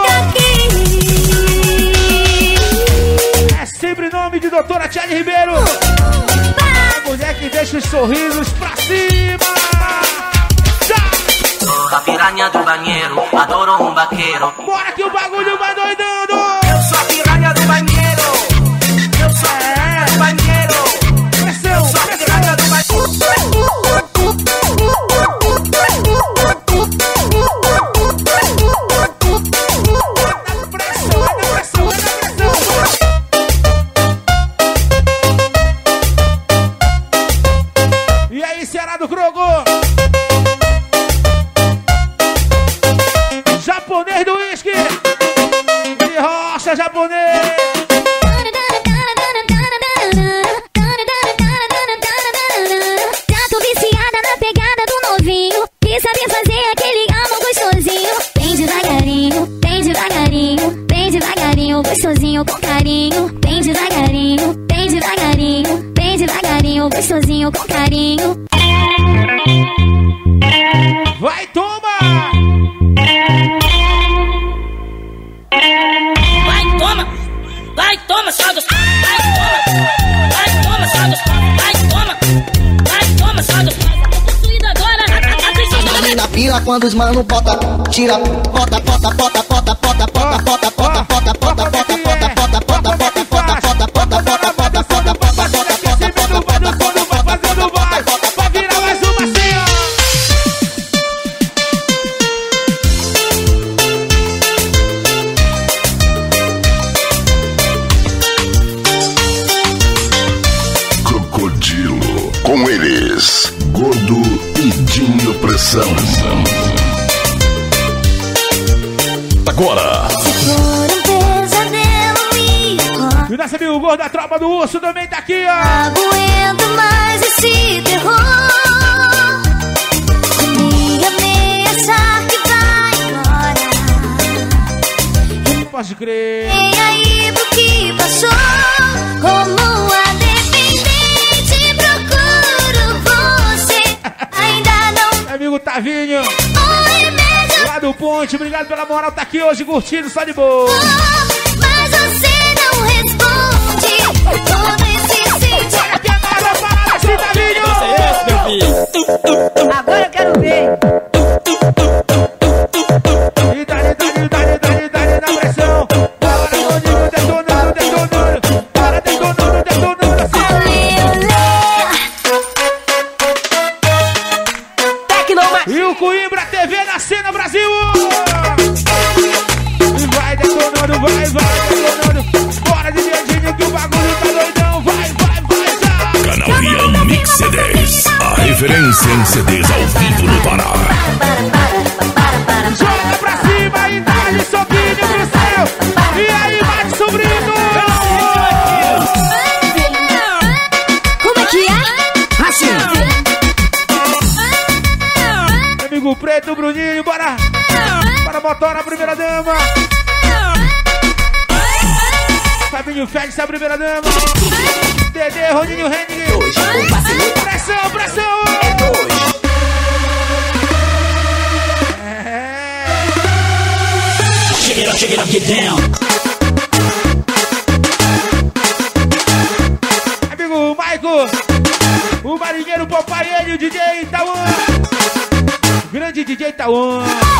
É sempre nome de Doutora Tiede Ribeiro. A mulher que deixa os sorrisos pra cima. A piranha do banheiro, adoro um vaqueiro. Bora que o bagulho vai doidando. Eu sou a piranha do banheiro. Eu sou a piranha do banheiro. Pressão, sou a piranha do E aí, Ceará do Crogo? Japonês do uísque. E rocha japonês. Já tô viciada na pegada do novinho que sabe fazer aquele amor gostosinho. Bem devagarinho, bem devagarinho, bem devagarinho, gostosinho com carinho. Bem devagarinho, bem devagarinho, bem devagarinho, gostosinho com carinho. Vai, toma! Vai, toma, só dos... Vai, toma, só dos... Vai, toma, só dos... Tô possuído agora, atenção. Na pira quando os mano bota, tira, bota, bota, bota, bota, bota, bota, bota, bota, bota, bota, bota, bota, bota, bota, bota, bota, bota, bota, Vai virar mais uma assim, ó. Crocodilo. Com eles, Gordo e Dinho Pressão. Agora. E o nosso amigo Gordo da Tropa do Urso também tá aqui, ó. Aguento mais esse terror. Me ameaçar que vai embora. Pode crer. E aí pro que passou? Como a dependente procuro você. Ainda não. Amigo Tavinho. Oi, mesmo. Lá do Ponte, obrigado pela moral, tá aqui hoje curtindo, só de boa. Mas você não responde. Todo esse sentido. Olha que nada para esse Tavinho. Agora eu quero ver. E dá-lhe na pressão. Para detonando, detonando, detonando. Para detonando, detonando assim. E o Coimbra TV na cena Brasil. E vai detonando, vai detonando. Bora de dedinho que o bagulho tá doidão. Vai, já. Canal Ian Mix CDs. A referência em CDs ao vivo no Pará. Joga pra cima e dá-lhe soquinho pro céu. E aí, bate sobrinho. Como é que é? Assim. Amigo Preto, Bruninho, bora. Para motor a primeira dama. Fabinho Félix, a primeira dama. Dedê, Roninho Henning. Pressão, pressão. Shake it up, get down. Amigo Maico, o marinheiro Popaiane, o DJ Itaúan. Grande DJ Itaúan.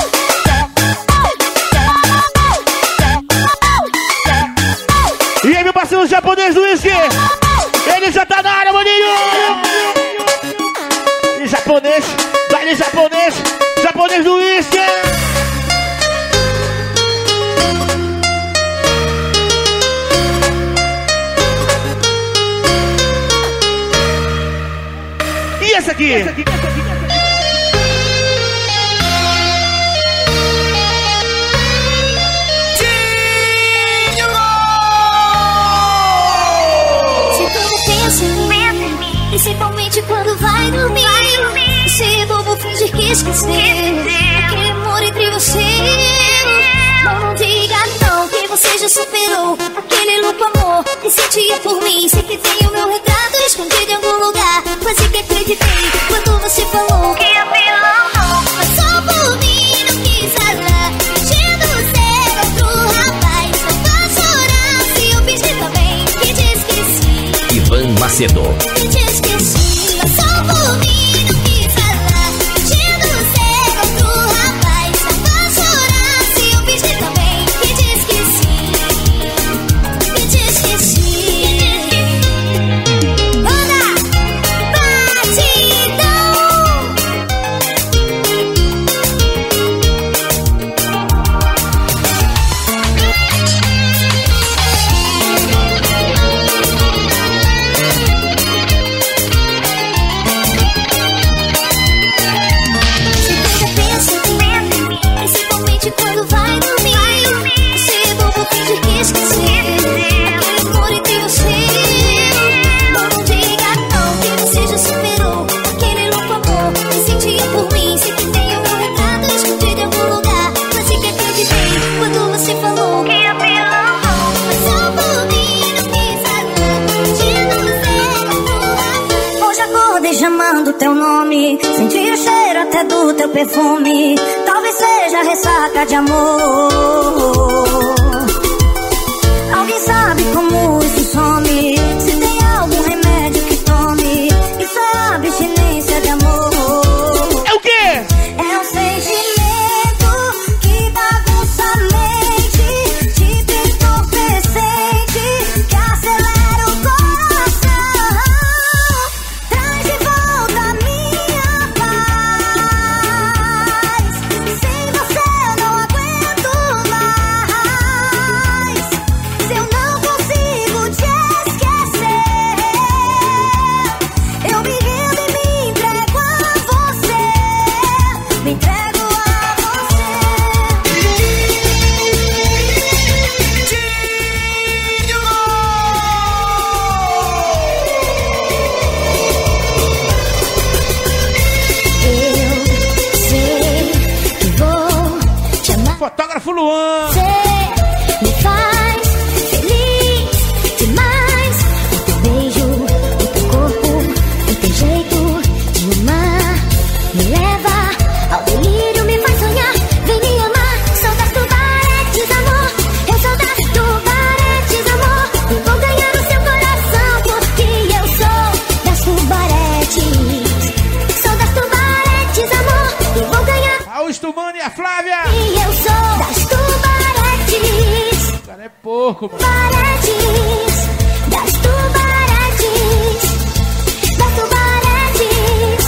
E aí, meu parceiro japonês do uísque. Ele já tá na área, maninho. E japonês, vai japonês do uísque. aqui. Principalmente quando vai dormir. Esse bobo fingir que esqueceu aquele amor entre você e eu. Não diga não que você já superou aquele louco amor que sentia por mim. Sei que tem o meu retrato escondido em algum lugar. Quase que acreditei quando você falou que a pena não. Mas só por mim não quis falar. Fingindo ser outro rapaz. Não vai chorar se eu fingir também que te esqueci. Ivan Macedo. Que te esqueci. Mas só por mim não quis falar. Fingindo ser outro rapaz. Não vai chorar se eu fingir também que te esqueci. Que te esqueci. Roda! Batidão! Principalmente quando vai dormir. Esse bobo finge que esqueceu aquele amor entre você e eu. Não diga não que você já superou aquele louco amor que sentia por mim. Sei que tem o meu retrato escondido em algum lugar. Quase que acreditei quando você falou que a pena não. Mas só por mim não quis falar. Fingindo ser outro rapaz. Hoje acordei chamando teu nome. Senti o cheiro até do teu perfume. Talvez seja ressaca de amor. Alguém sabe como isso some? Se tem algum remédio que tome. Isso é abstinência de amor. É o quê? É um sentimento que bagunça a mente, tipo entorpecente, que acelera o coração. Traz de volta a minha paz. Sem você não aguento mais. Se eu não consigo te esquecer, eu me rendo e me entrego a você. Me entrego a você. Eu sei que vou te amar. Fotógrafo Luan. Você me faz feliz demais. O teu beijo, o teu corpo, o teu jeito de amar me leva ao delírio, me faz sonhar. Vem me amar, sou das tubaretes, amor. Eu sou das tubaretes, amor. E vou ganhar o seu coração porque eu sou das tubaretes. Sou das tubaretes, amor. E vou ganhar. Augusto Mano e a Flávia. E eu sou das tubaretes. O cara é porco, mano. Tubaretes, das tubaretes, das tubaretes.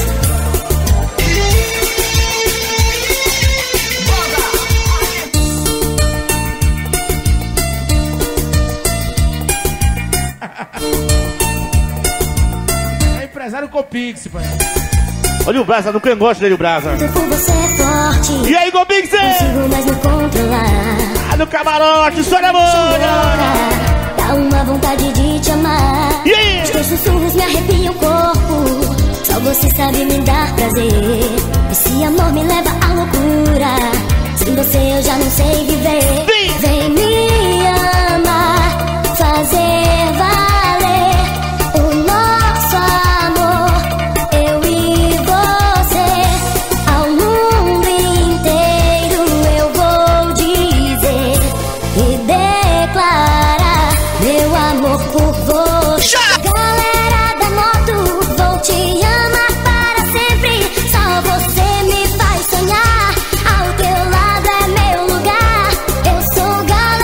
É empresário Copix, pai. Olha o Brasa, não gosta dele, o Brasa. Por você é forte. E aí, Copix? Consigo mais me controlar. Ah, no camarote, só na mão. Dá uma vontade de te amar. Yeah. Os teus sussurros me arrepiam o corpo. Só você sabe me dar prazer. Esse amor me leva à loucura. Sem você eu já não sei viver. Vem me amar, fazer valer o nosso amor. Eu e você, ao mundo inteiro eu vou dizer e declarar meu amor por você. Galera da moto, vou te amar para sempre. Só você me faz sonhar. Ao teu lado é meu lugar. Eu sou galera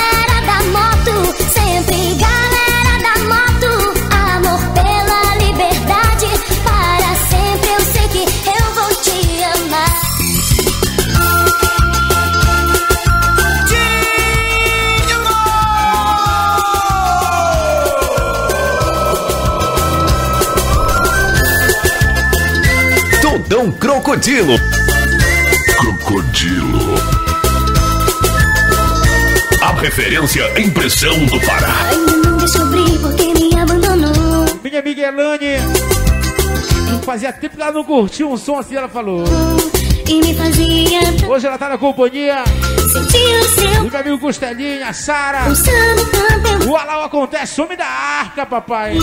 com Crocodilo. Crocodilo. A referência em pressão do Pará. Ainda não descobri porque me abandonou. Minha amiga Elane, fazia tempo que ela não curtia um som assim, ela falou. E me fazia. Hoje ela tá na companhia. Sentir o seu. E meu amigo Costelinha, a Sara. Pulsando tanto. O Alau acontece, some da arca, papai.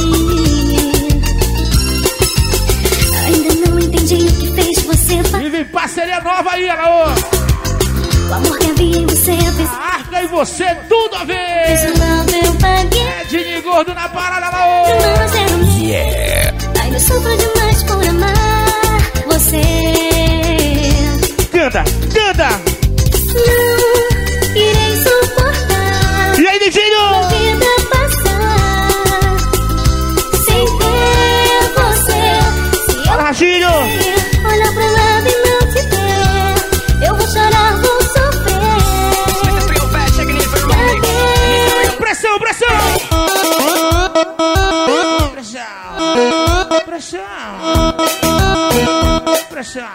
Ainda não entendi o que fez você fazer. E vem parceria nova aí, Alau. O amor que havia em você fez. A arca e você, tudo a ver. Fez o mal que eu paguei. É Dini Gordo na parada, Alau. Yeah. Ainda sofro demais por amar você. Canta, canta. Não irei suportar. E aí, Divinho? A vida passar sem ter você. Se eu Rachinho. olhar pra lado e não te ver, eu vou chorar, vou sofrer. Pressão, pressão. Pressão. Pressão.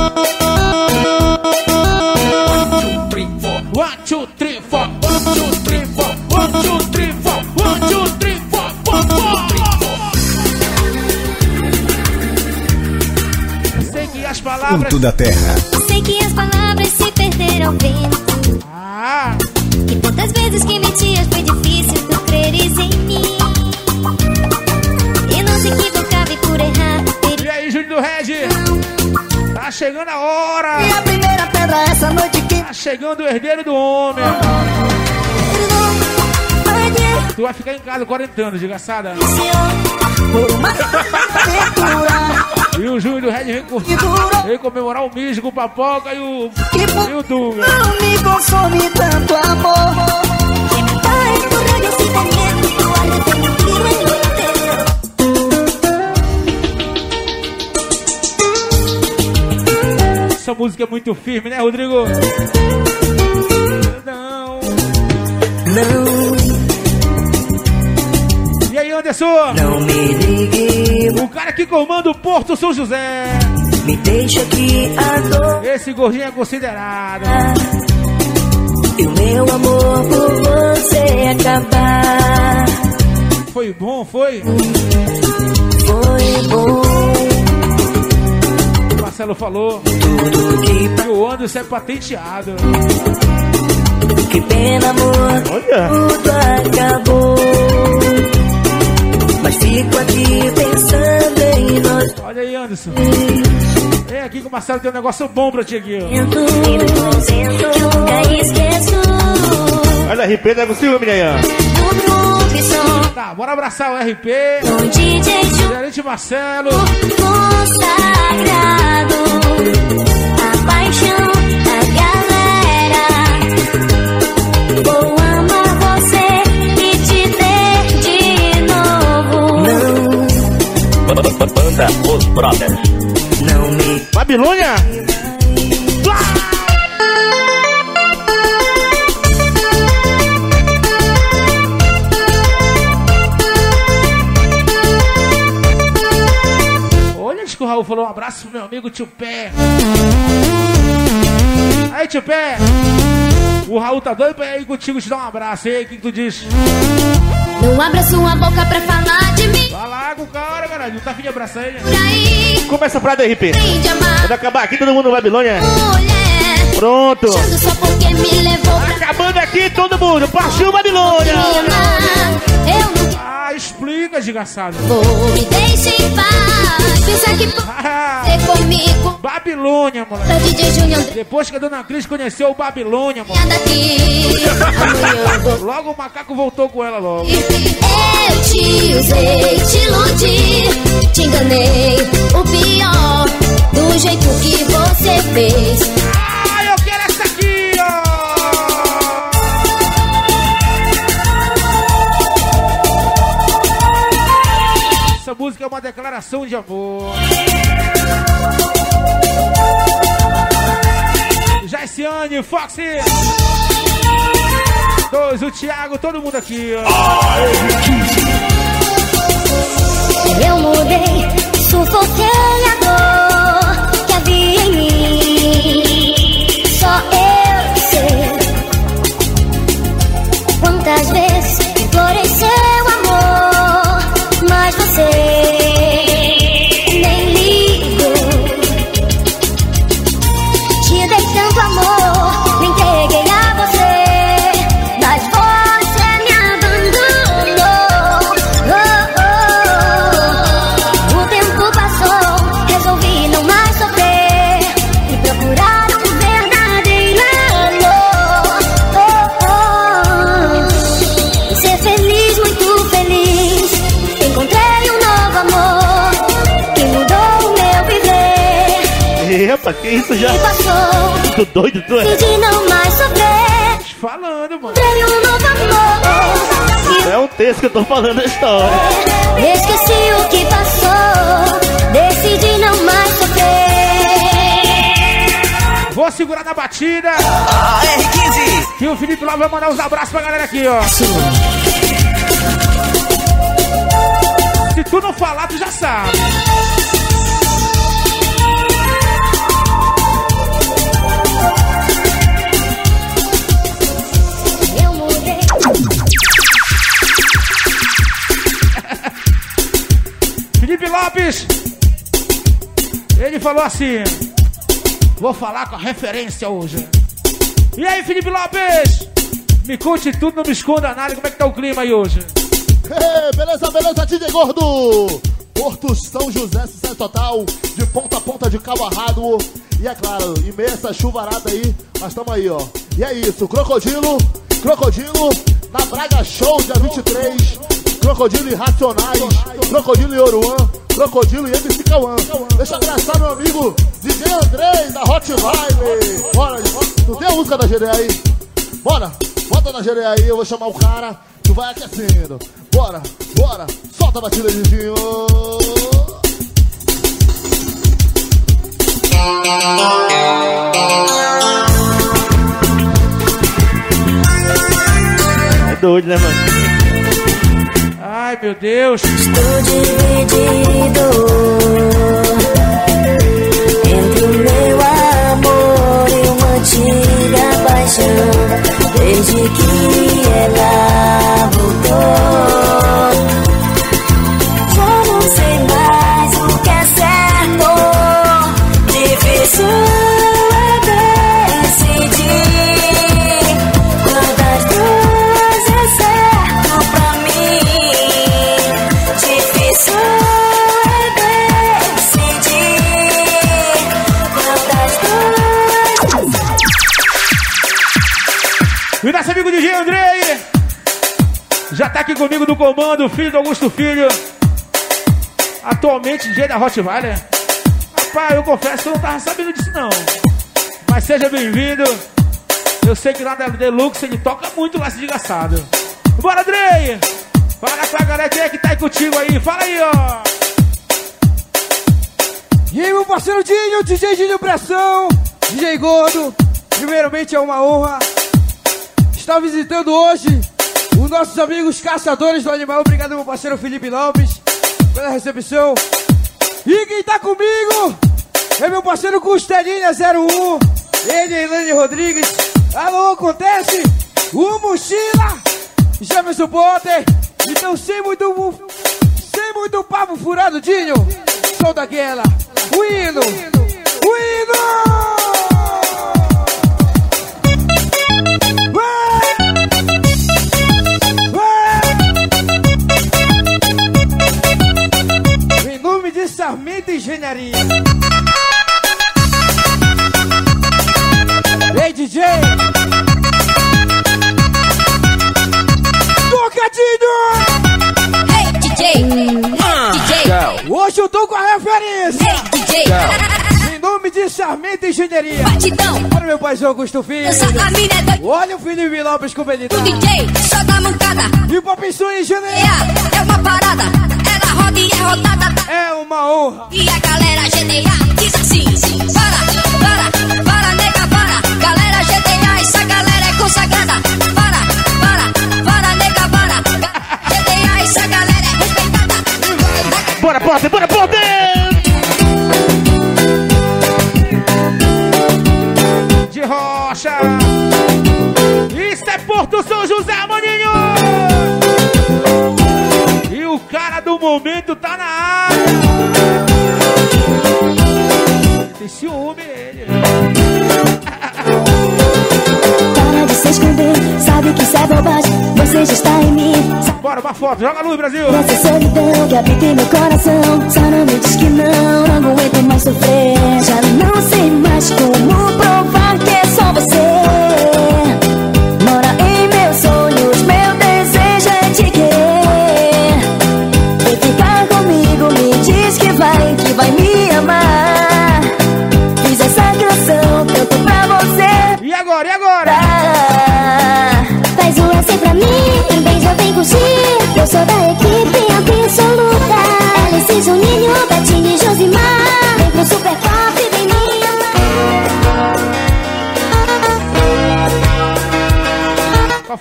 1, 2, 3, 4. 1, 2, 3, 4. 1, 2, 3, 4. 1, 2, 3, 4. 1, 2, 3, 4. Sei que as palavras. Ponto da terra. Sei que as palavras se perderam ao vento. E quantas vezes que mentias foi difícil tu creres em mim. E não se equivocava e por errar. E aí, Júnior do Red? Tá chegando a hora. E a primeira pedra essa noite que tá chegando o herdeiro do homem. Tu vai ficar em casa 40 anos, desgraçada. E o Júnior do Red vem comemorar o mijo com o Papoca e o Dunga. não me consome tanto amor. Essa música é muito firme, né, Rodrigo? Não. E aí, Anderson? Não me ligue. O cara que comanda o Porto São José. Me deixa que a dor. Esse gordinho é considerado. E o meu amor por você acabar. Foi bom, foi? Foi bom. O Marcelo falou que o Anderson é patenteado. Que pena, amor. Olha. Tudo acabou. Mas fico aqui pensando em nós. Olha aí, Anderson. Vem aqui que o Marcelo tem um negócio bom pra ti aqui, ó. Que eu nunca esqueço. Olha, RP não é possível, menina. Tá, bora abraçar o RP. O DJ Gerente Marcelo. Consagrado. A paixão da galera. Vou amar você e te ter de novo. Banda Os Brothers. Não me. Babilônia! Olha, acho que o Raul falou um abraço pro meu amigo Tio Pé. Aí, Tio Pé, o Raul tá doido pra ir contigo te dar um abraço. E aí, o que tu diz? Não abra sua boca pra falar de mim. Vai lá com o cara, caralho. Não tá afim de abraçar ele? Aí, Começa a frada RP. de amar. Quando acabar aqui, todo mundo no Babilônia. Mulher, Pronto. achando só porque me levou pra Acabando aqui, todo mundo. Partiu Babilônia. me amar. Eu não Ah, explica, desgraçado. vou, me deixe em paz. Pensa que pode ser comigo. Babilônia, Pra moleque. DJ Júnior Depois que a dona Cris conheceu o Babilônia, mano. daqui. Amanhã eu vou. Logo o macaco voltou com ela logo. Eu te usei, te iludi, te enganei. O pior, do jeito que você fez. Ah, eu quero essa aqui, ó. Essa música é uma declaração de amor. Jaiciane, Foxy. 2, o Thiago, todo mundo aqui, ó. Eu mudei, sufoquei a dor que Epa, que isso já? que passou. Tu doido, tu é? Decidi não mais sofrer. Falando, mano. Tenho um novo amor. É um texto que eu tô falando a história. Esqueci o que passou. Decidi não mais sofrer. Vou segurar na batida. R15. E o Felipe lá vai mandar uns abraços pra galera aqui, ó. Se tu não falar, tu já sabe. Eu mudei. Felipe Lopes, ele falou assim: vou falar com a referência hoje. E aí, Felipe Lopes? Me conte tudo, não me esconda nada. Como é que tá o clima aí hoje? Hey, beleza, beleza, DJ Gordo. Porto São José, sucesso total, de ponta a ponta, de cabo amarrado. E é claro, em meio a essa chuvarada aí, nós estamos aí, ó. E é isso, Crocodilo, na Braga Show, dia 23. Crocodilo e Racionais, Crocodilo e Oruan, Crocodilo e MC Cauã. Deixa eu abraçar meu amigo DJ Andrei, da Hot Vibe. Bora, tu tem a música da GD aí? Bora, bota na GD aí, eu vou chamar o cara, tu vai aquecendo. Bora, bora, solta a batida, Didinho. É doido, né, mano? Ai, meu Deus. Estou dividido entre o meu amor e uma antiga paixão. Desde que ela voltou, já não sei mais o que é certo. Difícil é decidir qual das duas é certo pra mim. Difícil é decidir qual das duas. E nosso amigo DJ Andrei já tá aqui comigo no comando, filho do Augusto Filho. Atualmente DJ da Hot Valley. Rapaz, eu confesso que eu não tava sabendo disso não. Mas seja bem-vindo. Eu sei que lá na Deluxe ele toca muito lá, esse desgraçado. Bora, Andrei! Fala com a galera quem é que tá aí contigo aí. Fala aí, ó. E aí, meu parceiro Dinho, DJ Dinho Pressão, DJ Gordo. Primeiramente é uma honra estar visitando hoje os nossos amigos caçadores do animal. Obrigado, meu parceiro Felipe Lopes, pela recepção. E quem tá comigo é meu parceiro Costelinha 01, ele e Elaine Rodrigues. Alô, acontece? O Mochila, Jefferson Potter. Então, sem muito papo furado, Dinho, solta aquela. O hino! O hino! Em nome de Sarmento Engenharia. Ei, DJ! Tocadinho! Hey, DJ! DJ! Hoje eu tô com a referência! Hey, DJ! Em nome de Sarmento Engenharia. Batidão! Olha meu paizão Augusto Filho. Essa família é doida. Olha o Felipe Lopes com o O DJ só dá mancada. E o Pop Sul em janeiro. É uma parada. Ela roda e é rodada. É uma honra. E a galera GTA diz assim: para, nega, para. Galera GTA, essa galera é consagrada. Para, nega, para. GTA, essa galera é respeitada. Bora, Potter, bora, Potter! De Rocha. Isso é Porto São José, maninho. E o cara do momento tá na área. Tem ciúme ele. Para de se esconder, sabe que isso é bobagem. Você já está em mim. Bora, uma foto, joga a luz, Brasil. Essa solidão que habita em meu coração. Só não me diz que não aguento mais sofrer. Já não sei mais como provar que é só você. Mora em meus sonhos, meu desejo é te querer. Vem ficar comigo, me diz que vai me amar. Fiz essa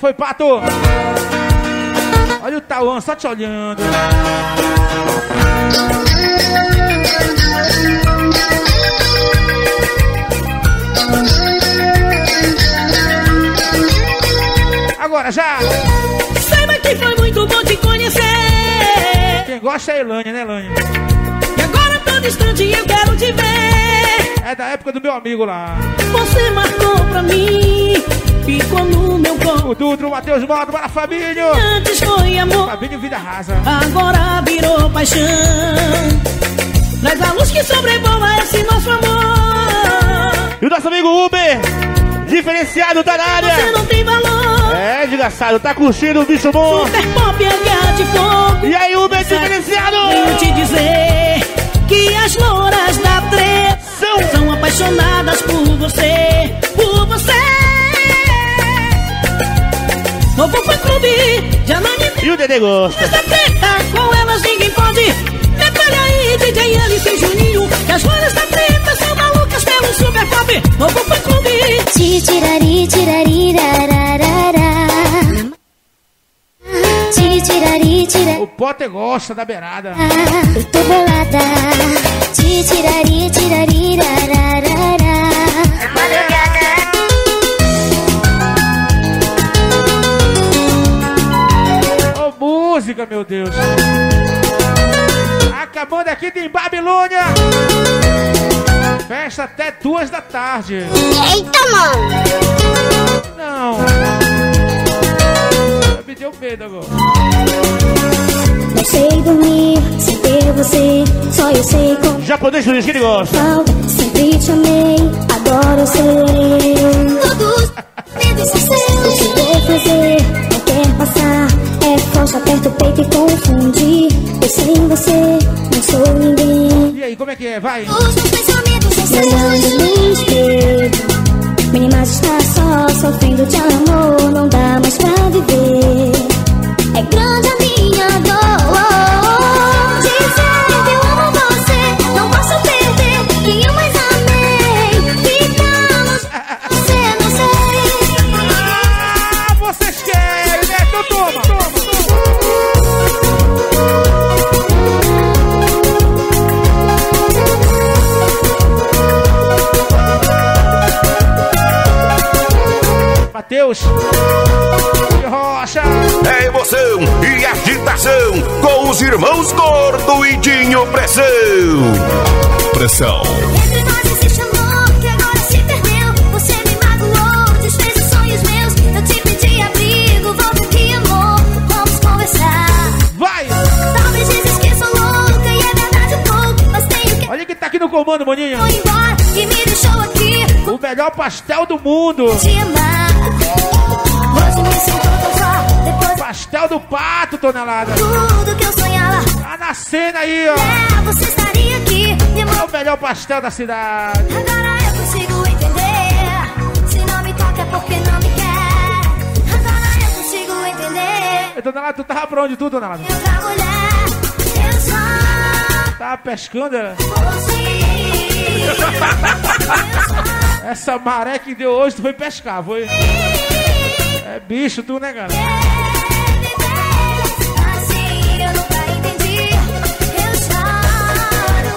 foi, Pato? Olha o Tauan, só te olhando. Agora já. Saiba que foi muito bom te conhecer. Quem gosta é a Elânia, né, Elânia? E agora tô distante e eu quero te ver. É da época do meu amigo lá. Você marcou pra mim, ficou no meu corpo. O Dudu, o Matheus Moto, para Fabinho. Antes foi amor, Fabinho Vida Rasa. agora virou paixão. Traz a luz que sobrevoa esse nosso amor. E o nosso amigo Uber, diferenciado, tá na área. Você não tem valor. É, desgraçado, tá curtindo o bicho bom. Super pop, é de fogo. E aí, Uber, diferenciado. Venho te dizer que as louras da treta são apaixonadas por você, por você. Novo fã clube, já não me... E o Dedê gosta. Essa treta, com elas ninguém pode. Detalhe aí, DJ Alice e Juninho, que as louras da treta são malucas pelo super pop. Novo fã clube. Titirari, tirari, rararara. Titirari, tirari. O Potter gosta da beirada. Eu tô bolada. Titirari, tirari, rararara. Ô, música, meu Deus. Acabando aqui tem Babilônia. Festa até 2 da tarde. Eita, mano. Não. Me deu medo agora. Não sei dormir sem ter você. Só eu sei como. Japonês Luiz, que ele gosta. Sempre te amei, agora eu sei. Todos medos são seus. O que vou fazer? Não quer passar. É forte, aperta o peito e confundir. Eu sem você, não sou ninguém. E aí, como é que é? Vai. Os meus pensamentos são seus. Olhando no espelho. Minha imagem está só sofrendo de amor. Não dá mais pra viver. É grande a minha dor. Dizer que eu amo você, não posso perder quem eu mais amei. Ficamos, você não sei. Ah, vocês querem, né? Então toma. Matheus de Rocha. É emoção e agitação com os irmãos Gordo e Dinho Pressão. Pressão. Entre nós existe amor que agora se perdeu. Você me magoou, desfez os sonhos meus. Eu te pedi abrigo, volta aqui, amor. Vamos conversar. Vai! Talvez dizes que sou louca e é verdade um pouco, mas tenho que... Olha quem tá aqui no comando, maninho. Foi embora e me deixou aqui. O melhor pastel do mundo. Te amar. Hoje me sinto tão só. Depois Pastel do Pato, tonelada. tudo que eu sonhava. Tá na cena aí, ó. É, você estaria aqui. Me É amor. o melhor pastel da cidade. Agora eu consigo entender. Se não me toca é porque não me quer. Agora eu consigo entender. E, tonelada, tu tava pra onde tu, tonelada? Outra mulher, eu só Tava pescando, era? consigo. Essa maré que deu hoje, tu foi pescar, foi? É bicho, tu, né, cara? Assim eu nunca entendi. Eu choro.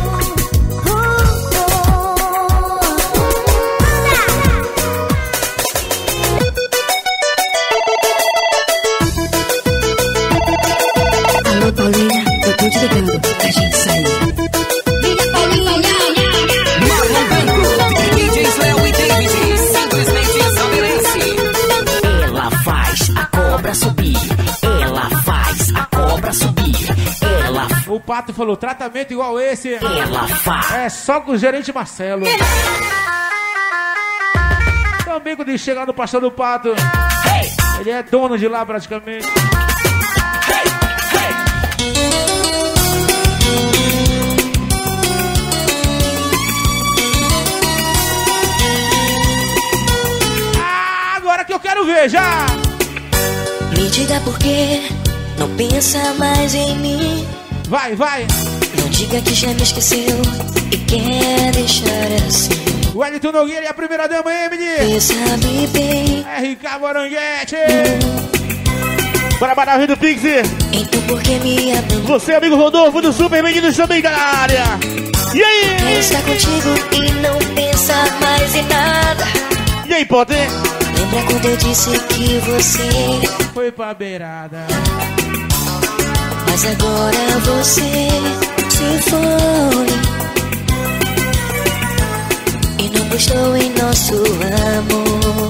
Alô, Paulinha, eu tô te ligando. A gente saiu. Liga, Paulinha. Marlon Branco, DJs Léo e David, simplesmente estabelece. Ela faz a cobra subir. Ela faz a cobra subir. Ela, O Pato falou, tratamento igual esse. ela faz. É só com o gerente Marcelo. Também quando ele chegar no pastel do Pato, ele é dono de lá praticamente. Ah, agora que eu quero ver, já! Me diga por quê, não pensa mais em mim. Vai, vai! Não diga que já me esqueceu e quer deixar assim. O Wellington Nogueira e a primeira dama, Emily. Sabe bem. RK Moranguete. Bora maravilha do Pix. Então por que me abandonou? Você, amigo Rodolfo do Super Meninos também da área. E aí? Quer estar contigo e não pensar mais em nada. E aí, Potter? Lembra quando eu disse que você foi pra beirada? Mas agora você se foi e não gostou em nosso amor.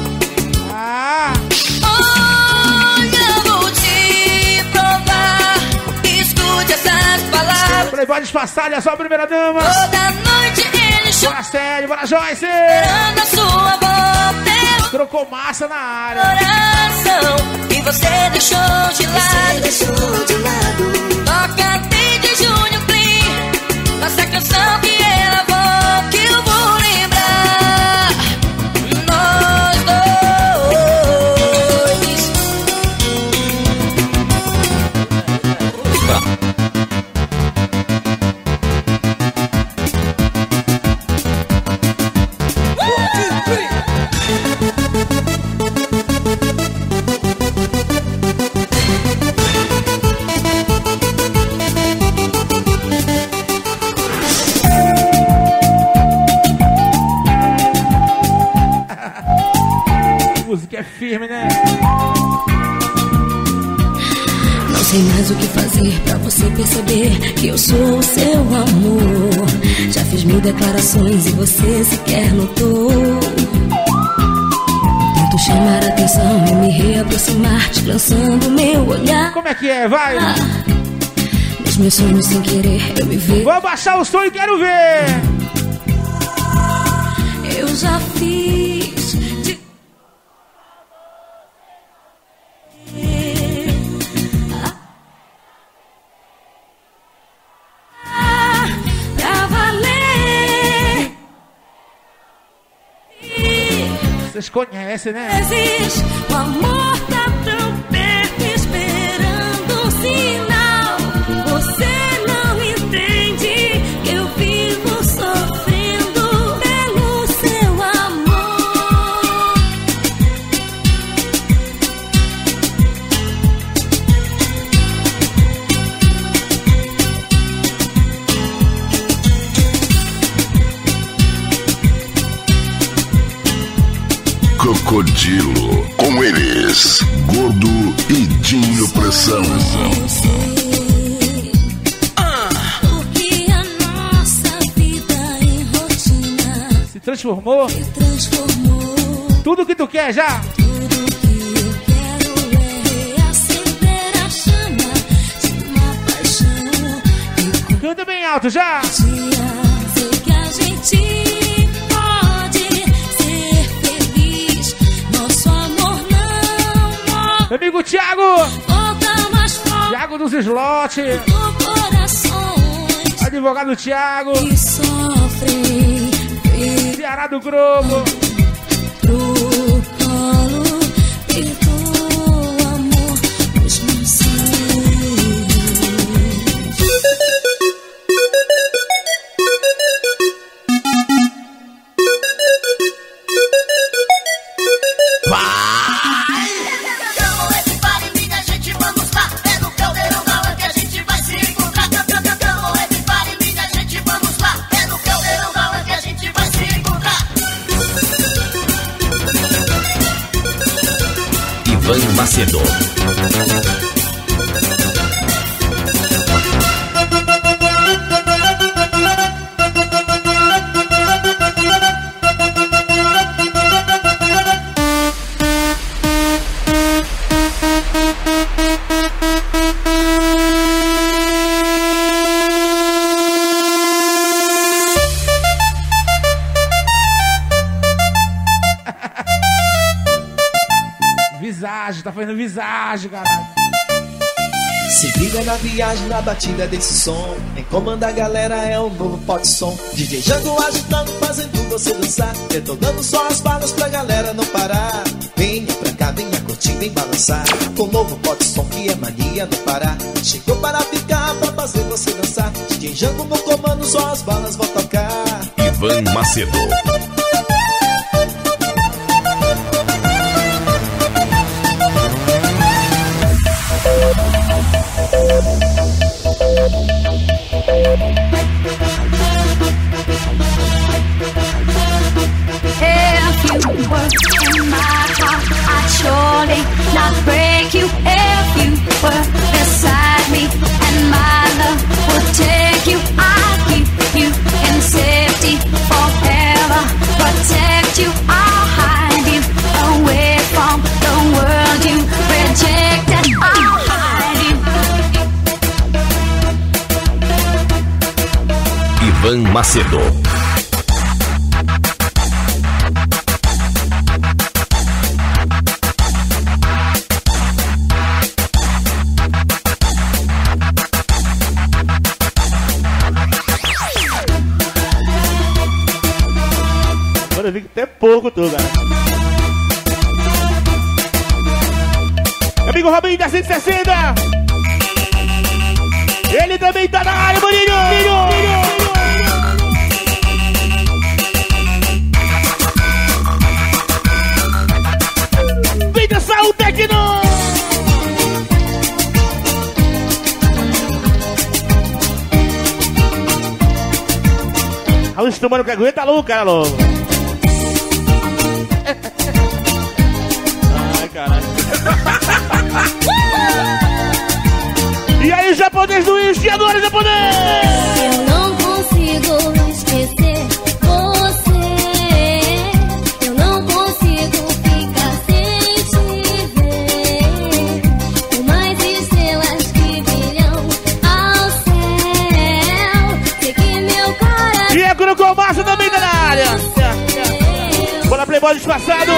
Olha, vou te provar. Escute essas palavras. Playboy disfarçado, é só a primeira dama. Toda noite ele chora. Bora, Célio, bora, Joyce. Esperando a sua volta. Trocou massa na área. Coração, e você deixou de lado. Toca desde junho, Plim. Nossa canção que ela voa, que eu vou lembrar. Nós música é firme, né? Não sei mais o que fazer pra você perceber que eu sou o seu amor. Já fiz 1000 declarações e você sequer notou. Tento chamar a atenção e me reaproximar, te lançando meu olhar. Como é que é? Vai! Nos meus sonhos sem querer eu me vejo. Vou abaixar o som e quero ver! Eu já fiz. Vocês conhecem, né? O amor tá tão perto, esperando um sinal. Você não entende que eu vivo sofrendo pelo seu amor. Crocodilo. Com eles, Gordo e Dinho Pressão. Porque a nossa vida em rotina se transformou. Tudo que tu quer já. Tudo que eu quero é reacender a chama de uma paixão. Canta bem alto já. Sei que a gente pode ser feliz. Nosso amor não morre. Meu amigo Thiago. Volta mais forte. Thiago dos Slot. Corações. Advogado Thiago. Que sofrem. Ceará do Globo. Pro colo e do amor dos meus Ivan Macedo. Visagem, tá fazendo visagem, caralho. Se liga na viagem, na batida desse som. Quem comanda a galera é o novo Pop Som. DJ Jango agitando, fazendo você dançar. Detonando só as balas pra galera não parar. Venha pra cá, venha curtir, vem balançar. Com o novo Pop Som que é mania não parar. Chegou para ficar, pra fazer você dançar. DJ Jango no comando, só as balas vão tocar. Ivan Macedo. If you were in my heart, I'd surely not break you. If you were beside me and my love would take you, I'd keep you in safety forever, protect you, I'll hide you away from the world you rejected. I'll hide you. Ivan Macedo. Eu vi que até pouco, tu, cara. Meu amigo Robinho da 160. Ele também tá na área, Boninho. Vem dançar o Tecno. Olha o estômago que aguenta louco, cara, louco. Ai, caralho. E aí, japonês Luiz, que adora japonês! Eu não consigo esquecer você. Eu não consigo ficar sem te ver. Por mais estrelas que brilham ao céu, sei que meu coração. E é Grupo Massa também tá na área. Bora Playboy disfarçado.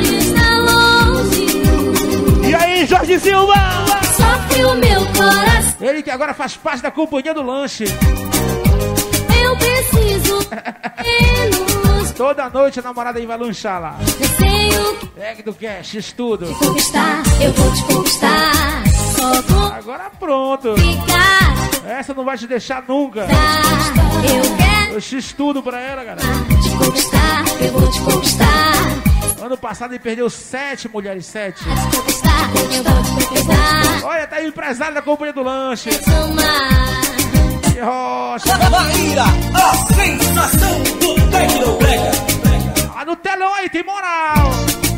E aí, Jorge Silva? Sofre o meu coração. Ele que agora faz parte da companhia do lanche. Eu preciso menos. Toda noite a namorada aí vai lanchar lá. Eu sei o que Peg do cash, estudo. conquistar, eu vou te conquistar. Só com Agora pronto. ficar. Essa não vai te deixar nunca. Eu quero Eu x tudo pra ela, galera. te conquistar, eu vou te conquistar. Ano passado ele perdeu 7 mulheres, 7. Conquistar, eu vou te conquistar. Olha, tá aí o empresário da companhia do lanche. Somar. Que rocha. Bahia, a sensação do Tecnobrega. Ah, no telão aí, tem moral.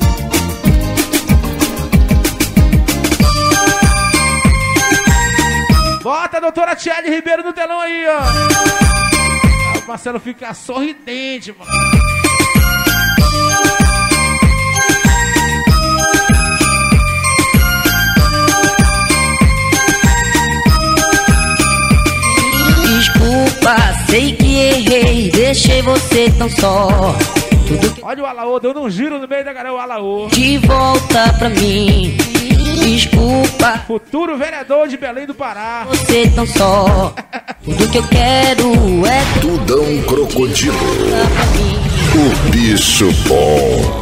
Bota a doutora Tiane Ribeiro no telão aí, ó. Ah, o Marcelo fica sorridente, mano. Desculpa, sei que errei, deixei você tão só. Tudo que Olha o Alaô, dando um giro no meio da galera, o Alaô. de volta pra mim. Desculpa, Futuro vereador de Belém do Pará. você tão só. Tudo que eu quero é Tudão Crocodilo. pra mim. O bicho bom.